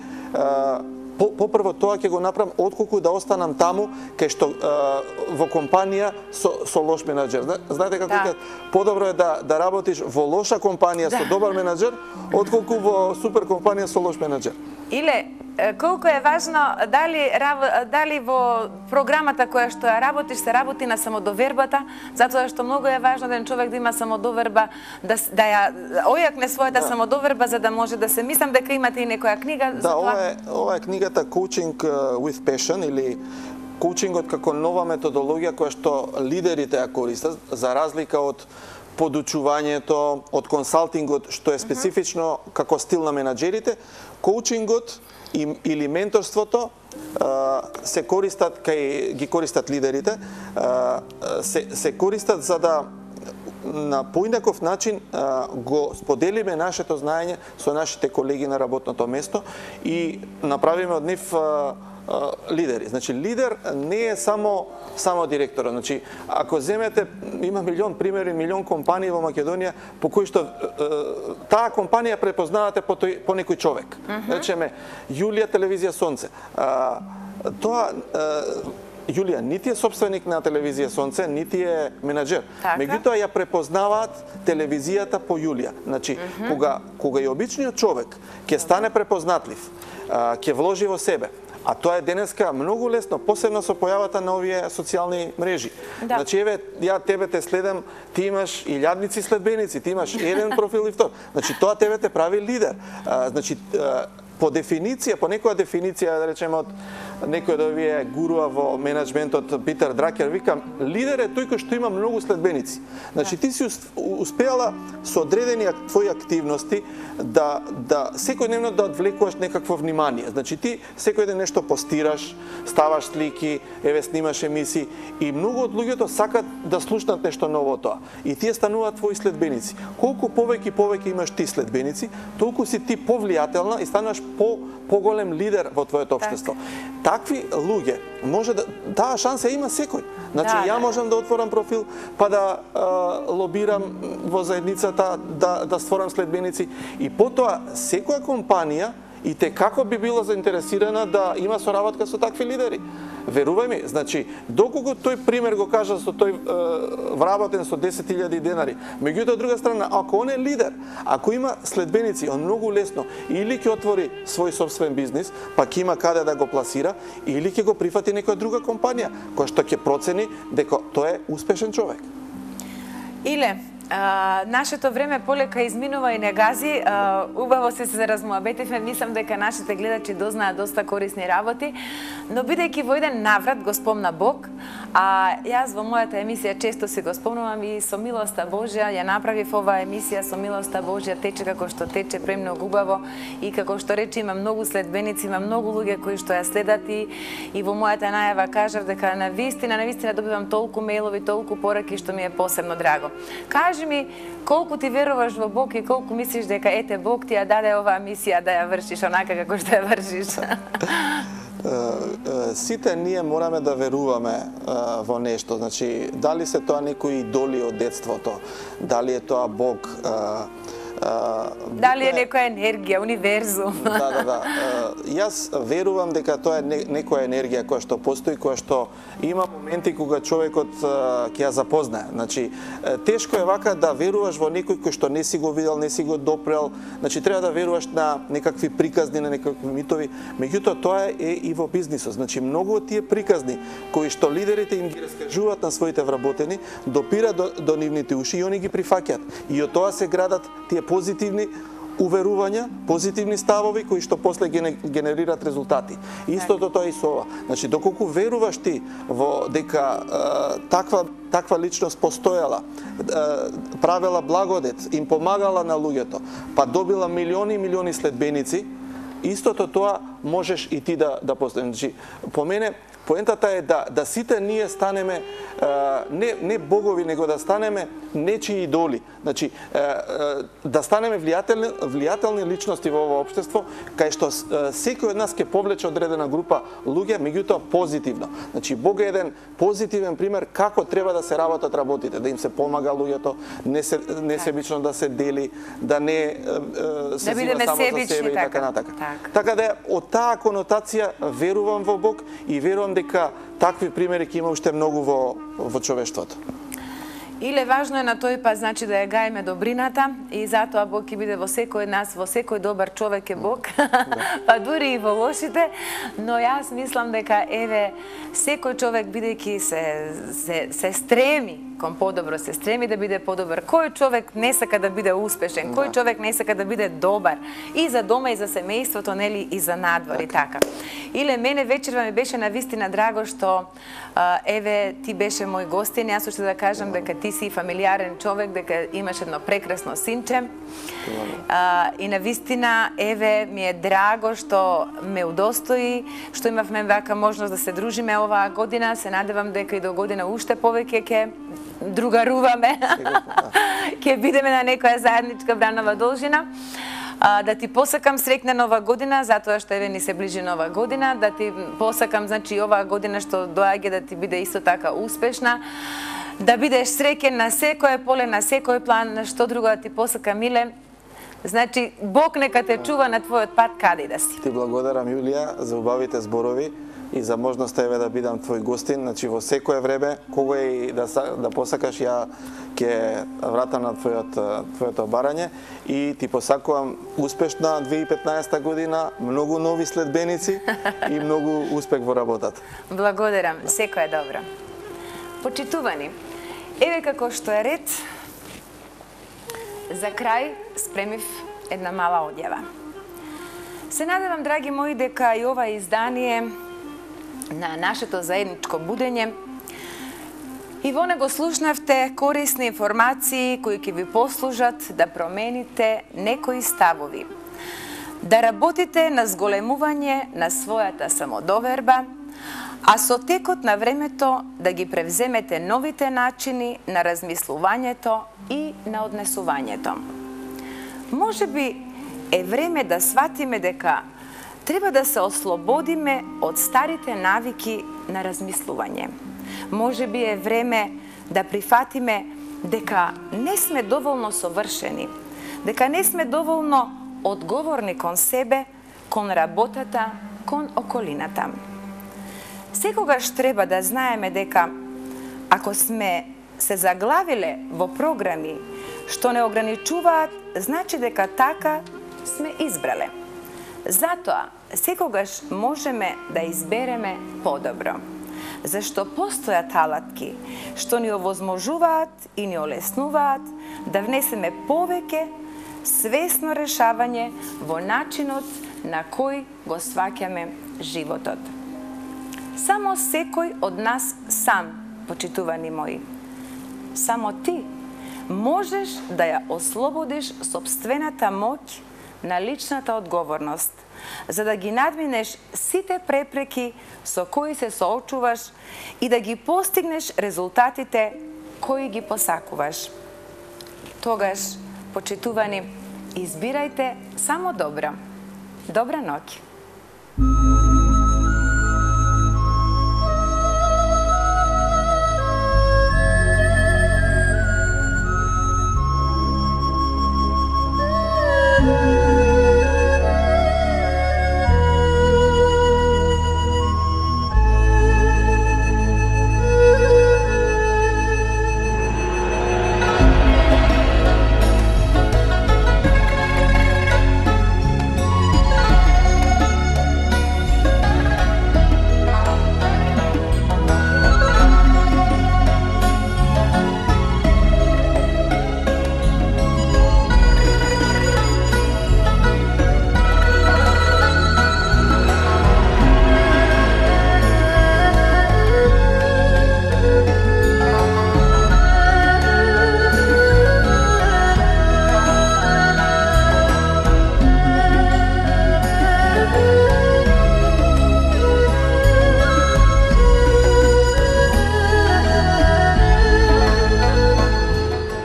попрво тоа ќе го направам отколку да останам таму кај што во компанија со, со лош менаџер. Знаете како да. Подобро е да да работиш во лоша компанија да. со добар менаџер отколку во супер компанија со лош менаџер. Иле, колку е важно дали дали во програмата која што ја работиш се работи на самодовербата, затоа што многу е важно еден човек да има самодоверба, да да ја ојакне својата да. самодоверба за да може да се, мислам дека имате и некоја книга да, за тоа. ова е ова е книгата Coaching with Passion или коучингот како нова методологија која што лидерите ја користат за разлика од подучувањето, од консалтингот што е специфично како стил на менаџерите. Коучингот или менторството се користат кај ги користат лидерите, се се користат за да на поинаков начин го споделиме нашето знаење со нашите колеги на работното место и направиме од нив лидери. Значи лидер не е само само директорот. Значи ако земете, има милион примери, милион компании во Македонија по кои што таа компанија препознавате по тој по некој човек. Mm -hmm. Речеме Јулија телевизија Сонце. А, тоа а, Јулија нити е собственик на телевизија Сонце, нити е менаџер. Меѓутоа ја препознаваат телевизијата по Јулија. Значи mm -hmm. кога кога и обичниот човек ќе стане препознатлив, ќе вложи во себе. А тоа е денеска многу лесно, посебно со појавата на овие социјални мрежи. Да. Значи, еве, ја тебе те следам, ти имаш илјадници следбеници, ти имаш еден профил и втор. Значи, тоа тебе те прави лидер. А, значи, а, по дефиниција, по некоја дефиниција, да речеме, од некој да вие гуруа во менеджментот, Питер Дракер, викам, лидер е тој кој што има многу следбеници. Значи ти си успеала со одредени твои активности да да секојдневно да одвлекуваш некакво внимание. Значи ти секој ден нешто постираш, ставаш слики, еве снимаш емисии и многу од луѓето сакат да слушнат нешто ново тоа. И тие стануваат твои следбеници. Колку повеќе и повеќе имаш ти следбеници, толку си ти повлијателна и стануваш по поголем лидер во твоето општество. Такви луѓе може да таа шанса има секој. Значи да, ја да, можам да отворам профил па да а, лобирам во заедницата, да да створам следбеници и потоа секоја компанија и те како би било заинтересирана да има соработка со такви лидери. Верувај ми, значи, доколку тој пример го кажа со тој е, вработен со десет илјади денари, меѓутоа од друга страна, ако он е лидер, ако има следбеници, он многу лесно или ќе отвори свој собствен бизнис, па ќе има каде да го пласира, или ќе го прифати некоја друга компанија, која што ќе процени дека тој е успешен човек. Иле, а, нашето време полека изминува и не гази. А, убаво се се размуабетивме, мислам дека нашите гледачи дознаат доста корисни работи, но бидејќи во еден наврат го спомна Бог, а јас во мојата емисија често си го спомнувам и со милоста Божја ја направив оваа емисија со милоста Божја тече како што тече премногу убаво и како што рече има многу следбеници, има многу луѓе кои што ја следат и, и во мојата најава кажав дека на вистина, на вистина добивам толку мејлови, толку пораки што ми е посебно драго. Кажи ми колку ти веруваш во Бог и колку мислиш дека ете Бог ти ја даде оваа мисија да ја вршиш онака како што ја вршиш. Сите ние мораме да веруваме во нешто. Значи, дали се тоа некои идоли од детството, дали е тоа Бог, дали е некоја енергија, универзум. Да, да, да. Јас верувам дека тоа е некоја енергија која што постои, која што има моменти кога човекот ќе ја запознае. Значи, тешко е вака да веруваш во некој кој што не си го видел, не си го допрел. Значи, треба да веруваш на некакви приказни, на некакви митови. Меѓутоа, тоа е и во бизнисот. Значи, многу од тие приказни кои што лидерите им ги раскажуваат на своите вработени, допира до, до нивните уши и они ги прифаќаат. И од тоа се градат тие позитивни уверувања, позитивни ставови кои што после генерираат резултати. Истото тоа и со ова. Значи, доколку веруваш ти во дека е, таква таква личност постоела, е, правела благодет, им помагала на луѓето, па добила милиони и милиони следбеници, истото тоа можеш и ти да да постигнеш. Значи, по мене поентата е да да сите ние станеме не не богови, него да станеме нечии идоли. Значи да станеме влијателни влијателни личности во овој општество, кај што секој од нас ќе повлече одредена група луѓе, меѓутоа позитивно. Значи Бог е еден позитивен пример како треба да се работат работите, да им се помага луѓето, не се не себично да се дели, да не се да зема само за себе и така натака. Така да од таа конотација верувам во Бог и верувам дека такви примери ќе има уште многу во во човештвото. Иле важно е на тој пат, значи да ја гајме добрината и затоа Бог ќе биде во секој од нас, во секој добар човек е Бог, па дури и во лошите, но јас мислам дека еве секој човек бидејќи се се се стреми кон подобро, се стреми да биде подобар. Кој човек не сака да биде успешен, кој човек не сака да биде добар и за дома и за семејството, нели, и за надвор и така. Иле мене вечерва ми беше навистина драго што а, еве ти беше мој гостин, јас уште да кажам дека ти си фамилиарен човек, дека имаш едно прекрасно синче. А, и навистина еве ми е драго што ме удостои, што имавме вака можност да се дружиме оваа година. Се надевам дека и до година уште повеќе ќе другаруваме. Ќе бидеме на некоја заедничка бранова должина. А, да ти посакам среќна нова година, затоа што еве ни се ближи нова година, да ти посакам, значи, оваа година што доаѓа да ти биде исто така успешна, да бидеш среќен на секое поле, на секој план, што друго да ти посакам, Миле. Значи, Бог нека те чува на твојот пат каде да си. Ти благодарам, Јулија, за убавите зборови и за можноста еве да бидам твој гостин. Значи, во секое време, кога и да, да посакаш, ја ќе вратам на твојот, твоето барање и ти посакувам успешна две илјади и петнаесета година, многу нови следбеници и многу успех во работата. Благодарам, секое добро. Почитувани, еве како што е ред, за крај спремив една мала одјава. Се надевам, драги мои, дека и ова издание на нашето заедничко будење. И во него слушнавте корисни информации кои ќе ви послужат да промените некои ставови, да работите на зголемување на својата самодоверба, а со текот на времето да ги превземете новите начини на размислувањето и на однесувањето. Може би е време да сватиме дека треба да се ослободиме од старите навики на размислување. Може би е време да прифатиме дека не сме доволно совршени, дека не сме доволно одговорни кон себе, кон работата, кон околината. Секогаш треба да знаеме дека ако сме се заглавиле во програми што не ограничуваат, значи дека така сме избрале. Затоа секогаш можеме да избереме подобро. Зашто постојат алатки што ни овозможуваат и ни олеснуваат да внесеме повеќе свесно решавање во начинот на кој го сваќаме животот. Само секој од нас сам, почитувани мои, само ти можеш да ја ослободиш сопствената моќ на личната одговорност, за да ги надминеш сите препреки со кои се соочуваш и да ги постигнеш резултатите кои ги посакуваш. Тогаш, почитувани, избирајте само добро. Добра ноќ!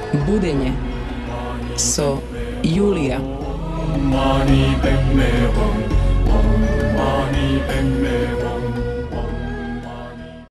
Будење со Јулија. Mani ben me